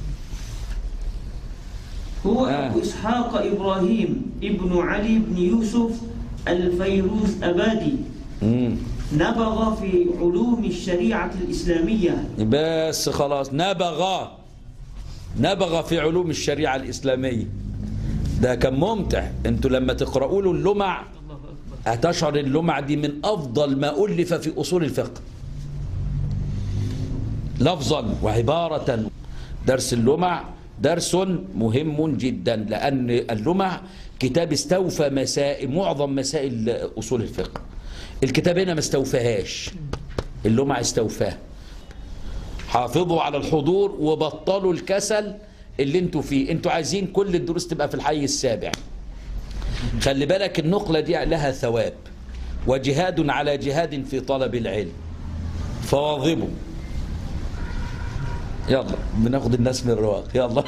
هو آه. أبو إسحاق إبراهيم ابن علي بن يوسف الفيروز أبادي، مم. نبغ في علوم الشريعة الإسلامية. بس خلاص، نبغ نبغ في علوم الشريعة الإسلامية. ده كان ممتع. انتوا لما تقرأوا له اللمع هتشعر اللمع دي من أفضل ما ألف في أصول الفقه لفظا وعبارة. درس اللمع درس مهم جدا، لأن اللمع كتاب استوفى مسائل معظم مسائل أصول الفقه. الكتاب هنا ما استوفاهاش، اللمع استوفاه. حافظوا على الحضور وبطلوا الكسل اللي انتوا فيه. انتوا عايزين كل الدروس تبقى في الحي السابع. خلي بالك النقلة دي لها ثواب، وجهاد على جهاد في طلب العلم، فواظبوا. يلا بناخد الناس من الرواق. يلا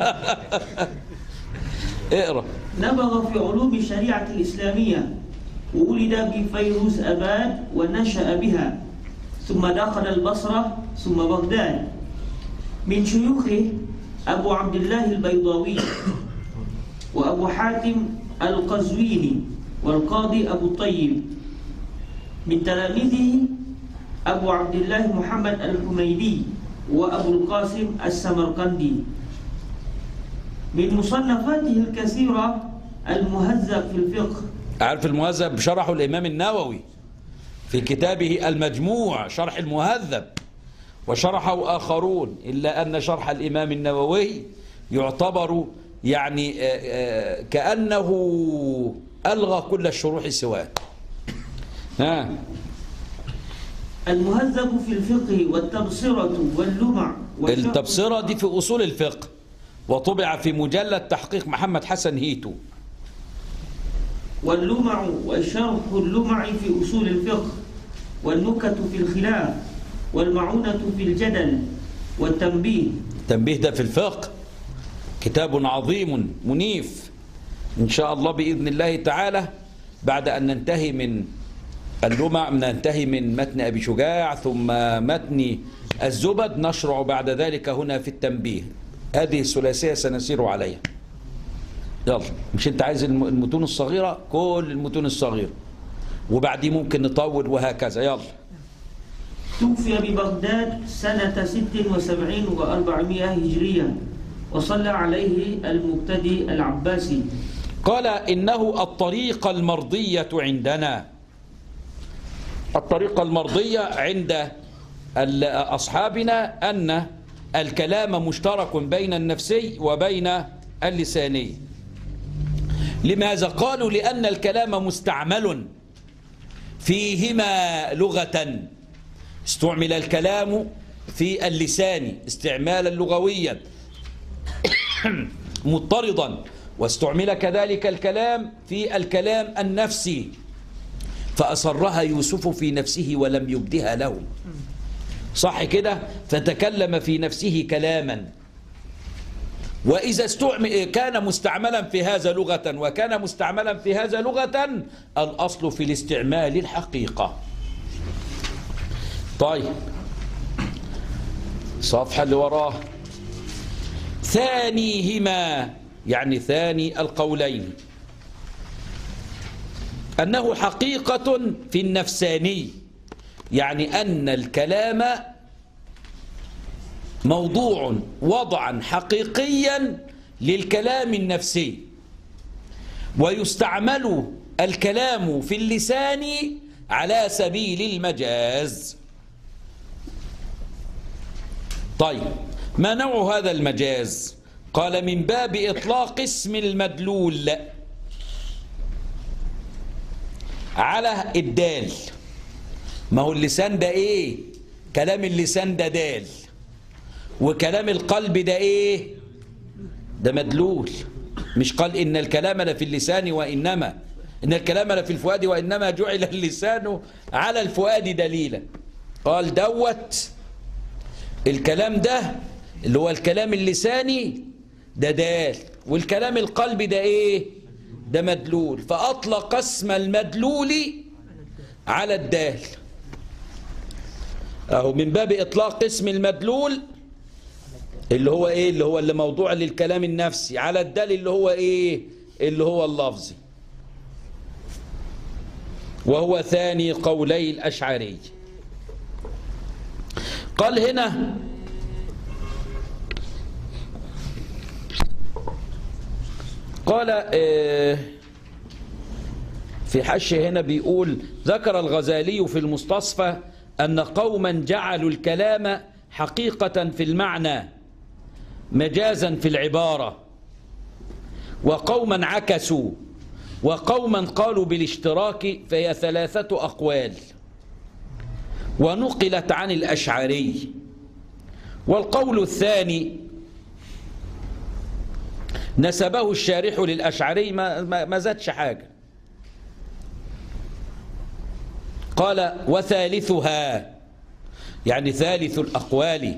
اقرأ. نبغ في علوم الشريعة الإسلامية، وولد بفيروز أباد ونشأ بها، ثم دخل البصرة ثم بغداد. من شيوخه أبو عبد الله البيضاوي وأبو حاتم القزويني والقاضي أبو الطيب. من تلاميذه أبو عبد الله محمد الحميدي وأبو القاسم السمرقندي. من مصنفاته الكثيرة المهذب في الفقه. عارف المهذب شرحه الإمام النووي في كتابه المجموع، شرح المهذب، وشرحه آخرون، إلا أن شرح الإمام النووي يعتبر يعني كأنه ألغى كل الشروح سواه. ها المهذب في الفقه والتبصرة واللمع. التبصرة دي في أصول الفقه، وطبع في مجلد تحقيق محمد حسن هيتو. واللمع وشرح اللمع في أصول الفقه، والنكت في الخلاف، والمعونة في الجدل، والتنبيه. التنبيه ده في الفقه كتاب عظيم منيف. إن شاء الله بإذن الله تعالى بعد أن ننتهي من اللمع ننتهي من متن أبي شجاع ثم متن الزبد، نشرع بعد ذلك هنا في التنبيه. هذه الثلاثية سنسير عليها. يلا، مش انت عايز المتون الصغيرة؟ كل المتون الصغيرة، وبعدين ممكن نطول وهكذا. يلا. توفي ببغداد سنة ست وسبعين وأربعمائة هجرية، وصلى عليه المبتدي العباسي. قال إنه الطريقة المرضية عندنا. الطريقة المرضية عند أصحابنا أن الكلام مشترك بين النفسي وبين اللساني. لماذا؟ قالوا لأن الكلام مستعمل فيهما لغة. استعمل الكلام في اللسان استعمالا لغويا مضطردا، واستعمل كذلك الكلام في الكلام النفسي، فأصرها يوسف في نفسه ولم يبدها له. صح كده؟ فتكلم في نفسه كلاما. وإذا استعمل كان مستعملا في هذا لغة وكان مستعملا في هذا لغة، الأصل في الاستعمال الحقيقة. طيب، صفحة اللي وراه. ثانيهما يعني ثاني القولين أنه حقيقة في النفساني، يعني أن الكلام موضوع وضعا حقيقيا للكلام النفسي، ويستعمل الكلام في اللسان على سبيل المجاز. طيب، ما نوع هذا المجاز؟ قال من باب إطلاق اسم المدلول على الدال. ما هو اللسان ده ايه؟ كلام اللسان ده دال، وكلام القلب ده ايه؟ ده مدلول. مش قال إن الكلام لفي اللسان وإنما إن الكلام لفي الفؤاد وإنما جعل اللسان على الفؤاد دليلا. قال دوت الكلام ده اللي هو الكلام اللساني ده دال، والكلام القلبي ده ايه؟ ده مدلول. فأطلق اسم المدلول على الدال. أهو من باب إطلاق اسم المدلول اللي هو إيه؟ اللي هو اللي موضوع للكلام النفسي على الدال اللي هو إيه؟ اللي هو اللفظي، وهو ثاني قولي الأشعري. قال هنا قال في حاشية هنا بيقول: ذكر الغزالي في المستصفى أن قوما جعلوا الكلام حقيقة في المعنى مجازا في العبارة، وقوما عكسوا، وقوما قالوا بالاشتراك، فهي ثلاثة أقوال، ونقلت عن الأشعري. والقول الثاني نسبه الشارح للأشعري، ما, ما, ما زادش حاجة. قال: وثالثها، يعني ثالث الأقوال،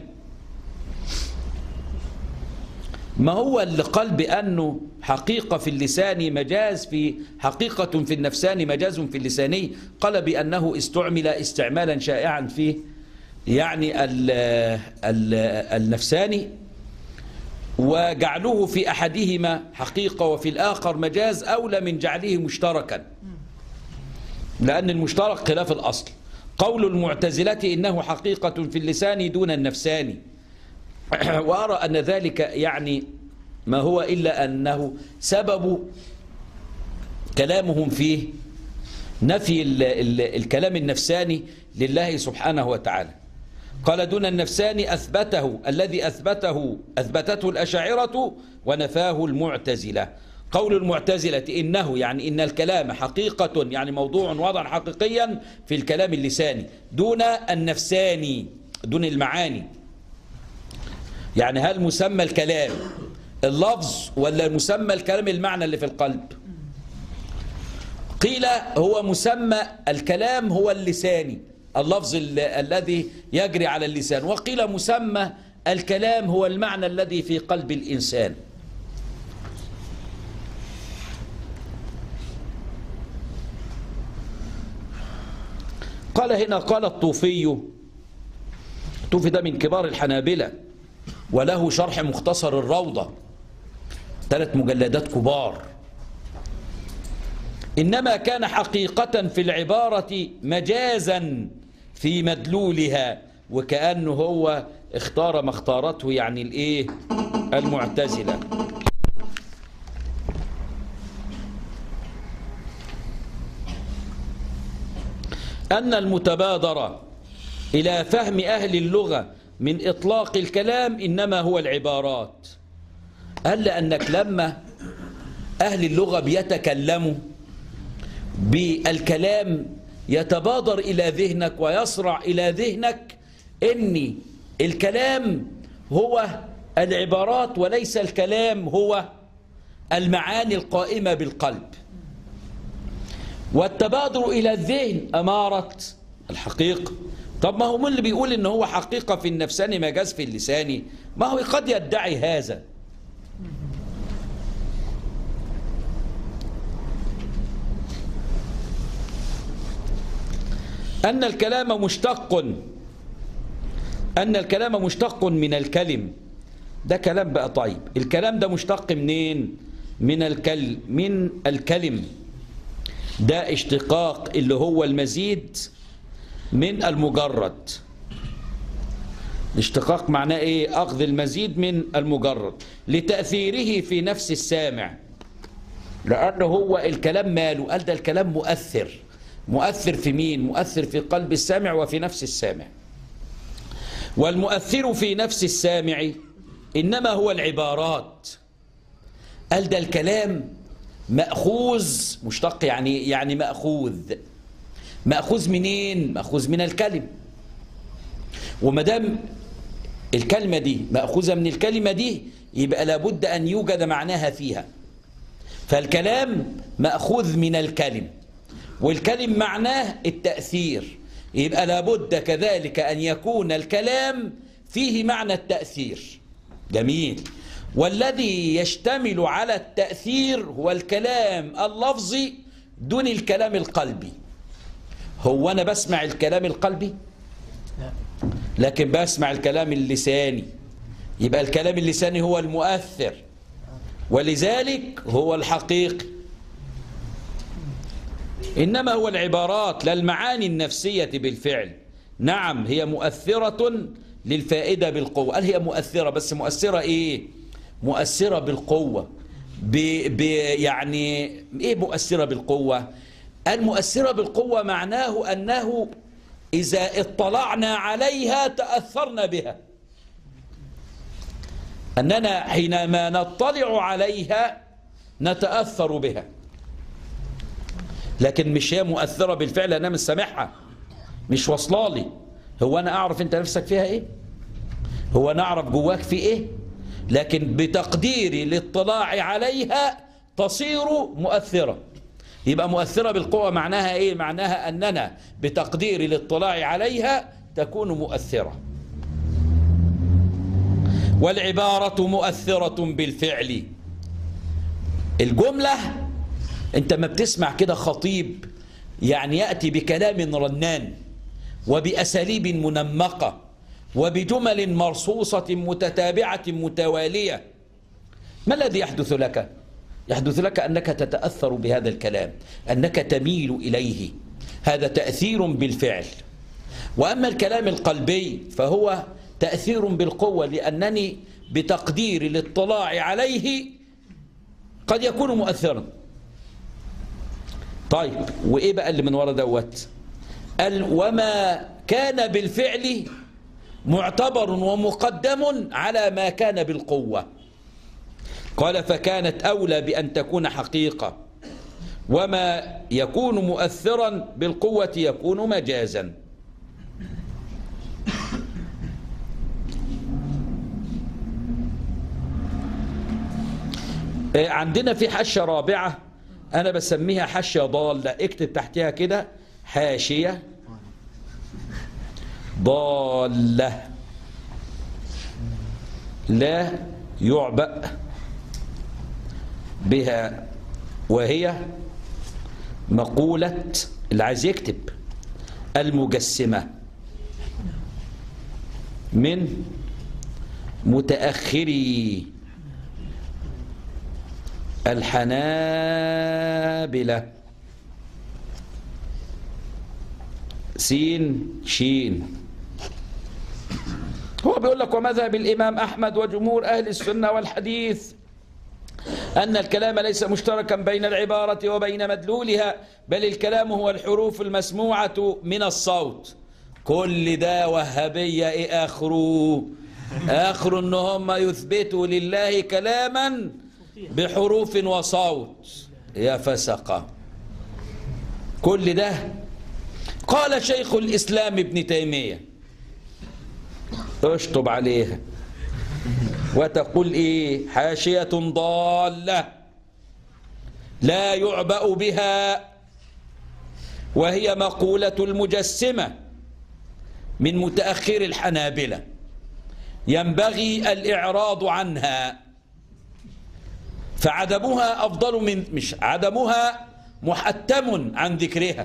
ما هو اللي قال بأنه حقيقة في اللسان مجاز في حقيقة في النفسان مجاز في اللساني، قال بأنه استعمل استعمالا شائعا فيه يعني ال ال النفساني، وجعله في أحدهما حقيقة وفي الآخر مجاز أولى من جعله مشتركا، لأن المشترك خلاف الأصل. قول المعتزلة إنه حقيقة في اللسان دون النفساني، وأرى أن ذلك يعني ما هو إلا أنه سبب كلامهم فيه نفي ال ال الكلام النفساني لله سبحانه وتعالى. قال: دون النفساني أثبته الذي أثبته أثبتته الأشاعرة ونفاه المعتزلة. قول المعتزلة إنه يعني إن الكلام حقيقة، يعني موضوع وضعا حقيقيا في الكلام اللساني دون النفساني، دون المعاني. يعني هل مسمى الكلام اللفظ ولا مسمى الكلام المعنى اللي في القلب؟ قيل هو مسمى الكلام هو اللساني، اللفظ الذي يجري على اللسان، وقيل مسمى الكلام هو المعنى الذي في قلب الإنسان. قال هنا: قال الطوفي، الطوفي ده من كبار الحنابلة، وله شرح مختصر الروضة، ثلاث مجلدات كبار. إنما كان حقيقة في العبارة مجازا في مدلولها، وكأنه هو اختار ما اختارته يعني الايه المعتزلة. أن المتبادر إلى فهم أهل اللغة من إطلاق الكلام إنما هو العبارات. قال لأنك لما أهل اللغة بيتكلموا بالكلام يتبادر إلى ذهنك ويسرع إلى ذهنك إن الكلام هو العبارات وليس الكلام هو المعاني القائمة بالقلب. والتبادر إلى الذهن أمارة الحقيقة. طب ما هو من اللي بيقول إن هو حقيقة في النفساني مجاز في اللساني؟ ما هو قد يدعي هذا. أن الكلام مشتق أن الكلام مشتق من الكلم. ده كلام بقى. طيب الكلام ده مشتق منين؟ من الكلم من الكلم ده اشتقاق اللي هو المزيد من المجرد. الاشتقاق معناه ايه؟ اخذ المزيد من المجرد لتأثيره في نفس السامع، لأنه هو الكلام ماله؟ قال ده الكلام مؤثر. مؤثر في مين؟ مؤثر في قلب السامع وفي نفس السامع. والمؤثر في نفس السامع إنما هو العبارات. قال ده الكلام مأخوذ، مشتق يعني يعني مأخوذ. مأخوذ منين؟ مأخوذ من الكلم. ومدام الكلمة دي مأخوذة من الكلمة دي يبقى لابد أن يوجد معناها فيها. فالكلام مأخوذ من الكلم، والكلم معناه التأثير، يبقى لابد كذلك أن يكون الكلام فيه معنى التأثير. جميل. والذي يشتمل على التأثير هو الكلام اللفظي دون الكلام القلبي. هو أنا بسمع الكلام القلبي؟ لكن بسمع الكلام اللساني، يبقى الكلام اللساني هو المؤثر، ولذلك هو الحقيقي. إنما هو العبارات لا المعاني النفسية بالفعل. نعم هي مؤثرة للفائدة بالقوة. قال هي مؤثرة، بس مؤثرة إيه؟ مؤثرة بالقوة. ب ب يعني إيه مؤثرة بالقوة؟ المؤثرة بالقوة معناه أنه إذا اطلعنا عليها تأثرنا بها، أننا حينما نطلع عليها نتأثر بها. لكن مش هي مؤثرة بالفعل، أنا مش سامعها، مش واصلالي. هو أنا أعرف أنت نفسك فيها إيه؟ هو أنا أعرف جواك في إيه؟ لكن بتقديري الاطلاع عليها تصير مؤثرة. يبقى مؤثرة بالقوة معناها إيه؟ معناها أننا بتقدير الاطلاع عليها تكون مؤثرة. والعبارة مؤثرة بالفعل. الجملة أنت ما بتسمع كده خطيب يعني يأتي بكلام رنان وبأساليب منمقة وبجمل مرصوصة متتابعة متوالية، ما الذي يحدث لك؟ يحدث لك أنك تتأثر بهذا الكلام، أنك تميل إليه. هذا تأثير بالفعل. وأما الكلام القلبي فهو تأثير بالقوة، لأنني بتقدير الاطلاع عليه قد يكون مؤثرا. طيب وإيه بقى اللي من ورا دوت؟ قال وما كان بالفعل معتبر ومقدم على ما كان بالقوة. قال فكانت أولى بأن تكون حقيقة، وما يكون مؤثرا بالقوة يكون مجازا. عندنا في حاشية رابعة أنا بسميها حاشية ضالة، اكتب تحتها كده حاشية ضالة لا يعبأ بها، وهي مقولة اللي عايز يكتب المجسمة من متأخري الحنابلة سين شين. هو بيقول لك ومذهب الإمام أحمد وجمهور أهل السنة والحديث أن الكلام ليس مشتركا بين العبارة وبين مدلولها، بل الكلام هو الحروف المسموعة من الصوت. كل ده وهابية. إيه آخره؟ آخر إن هم يثبتوا لله كلاما بحروف وصوت. يا فسقة كل ده. قال شيخ الإسلام ابن تيمية اشطب عليها وتقول إيه؟ حاشية ضالة لا يعبأ بها، وهي مقولة المجسمة من متأخر الحنابلة، ينبغي الإعراض عنها، فعدمها أفضل من مش عدمها محتم عن ذكرها.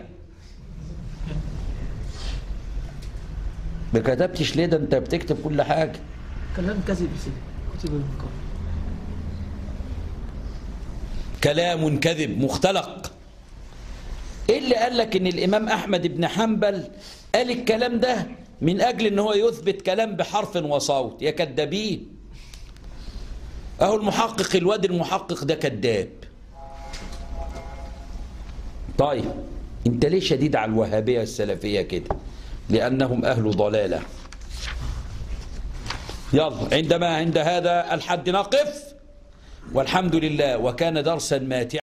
ما كتبتش ليه؟ ده انت بتكتب كل حاجة. كلام كذب كتب كلام كذب مختلق. ايه اللي قال لك ان الامام احمد بن حنبل قال الكلام ده من اجل ان هو يثبت كلام بحرف وصوت؟ يا كذابين. اهو المحقق الواد المحقق ده كذاب. طيب انت ليه شديد على الوهابية السلفية كده؟ لأنهم أهل ضلالة. يلا عندما عند هذا الحد نقف، والحمد لله، وكان درسا ماتعا.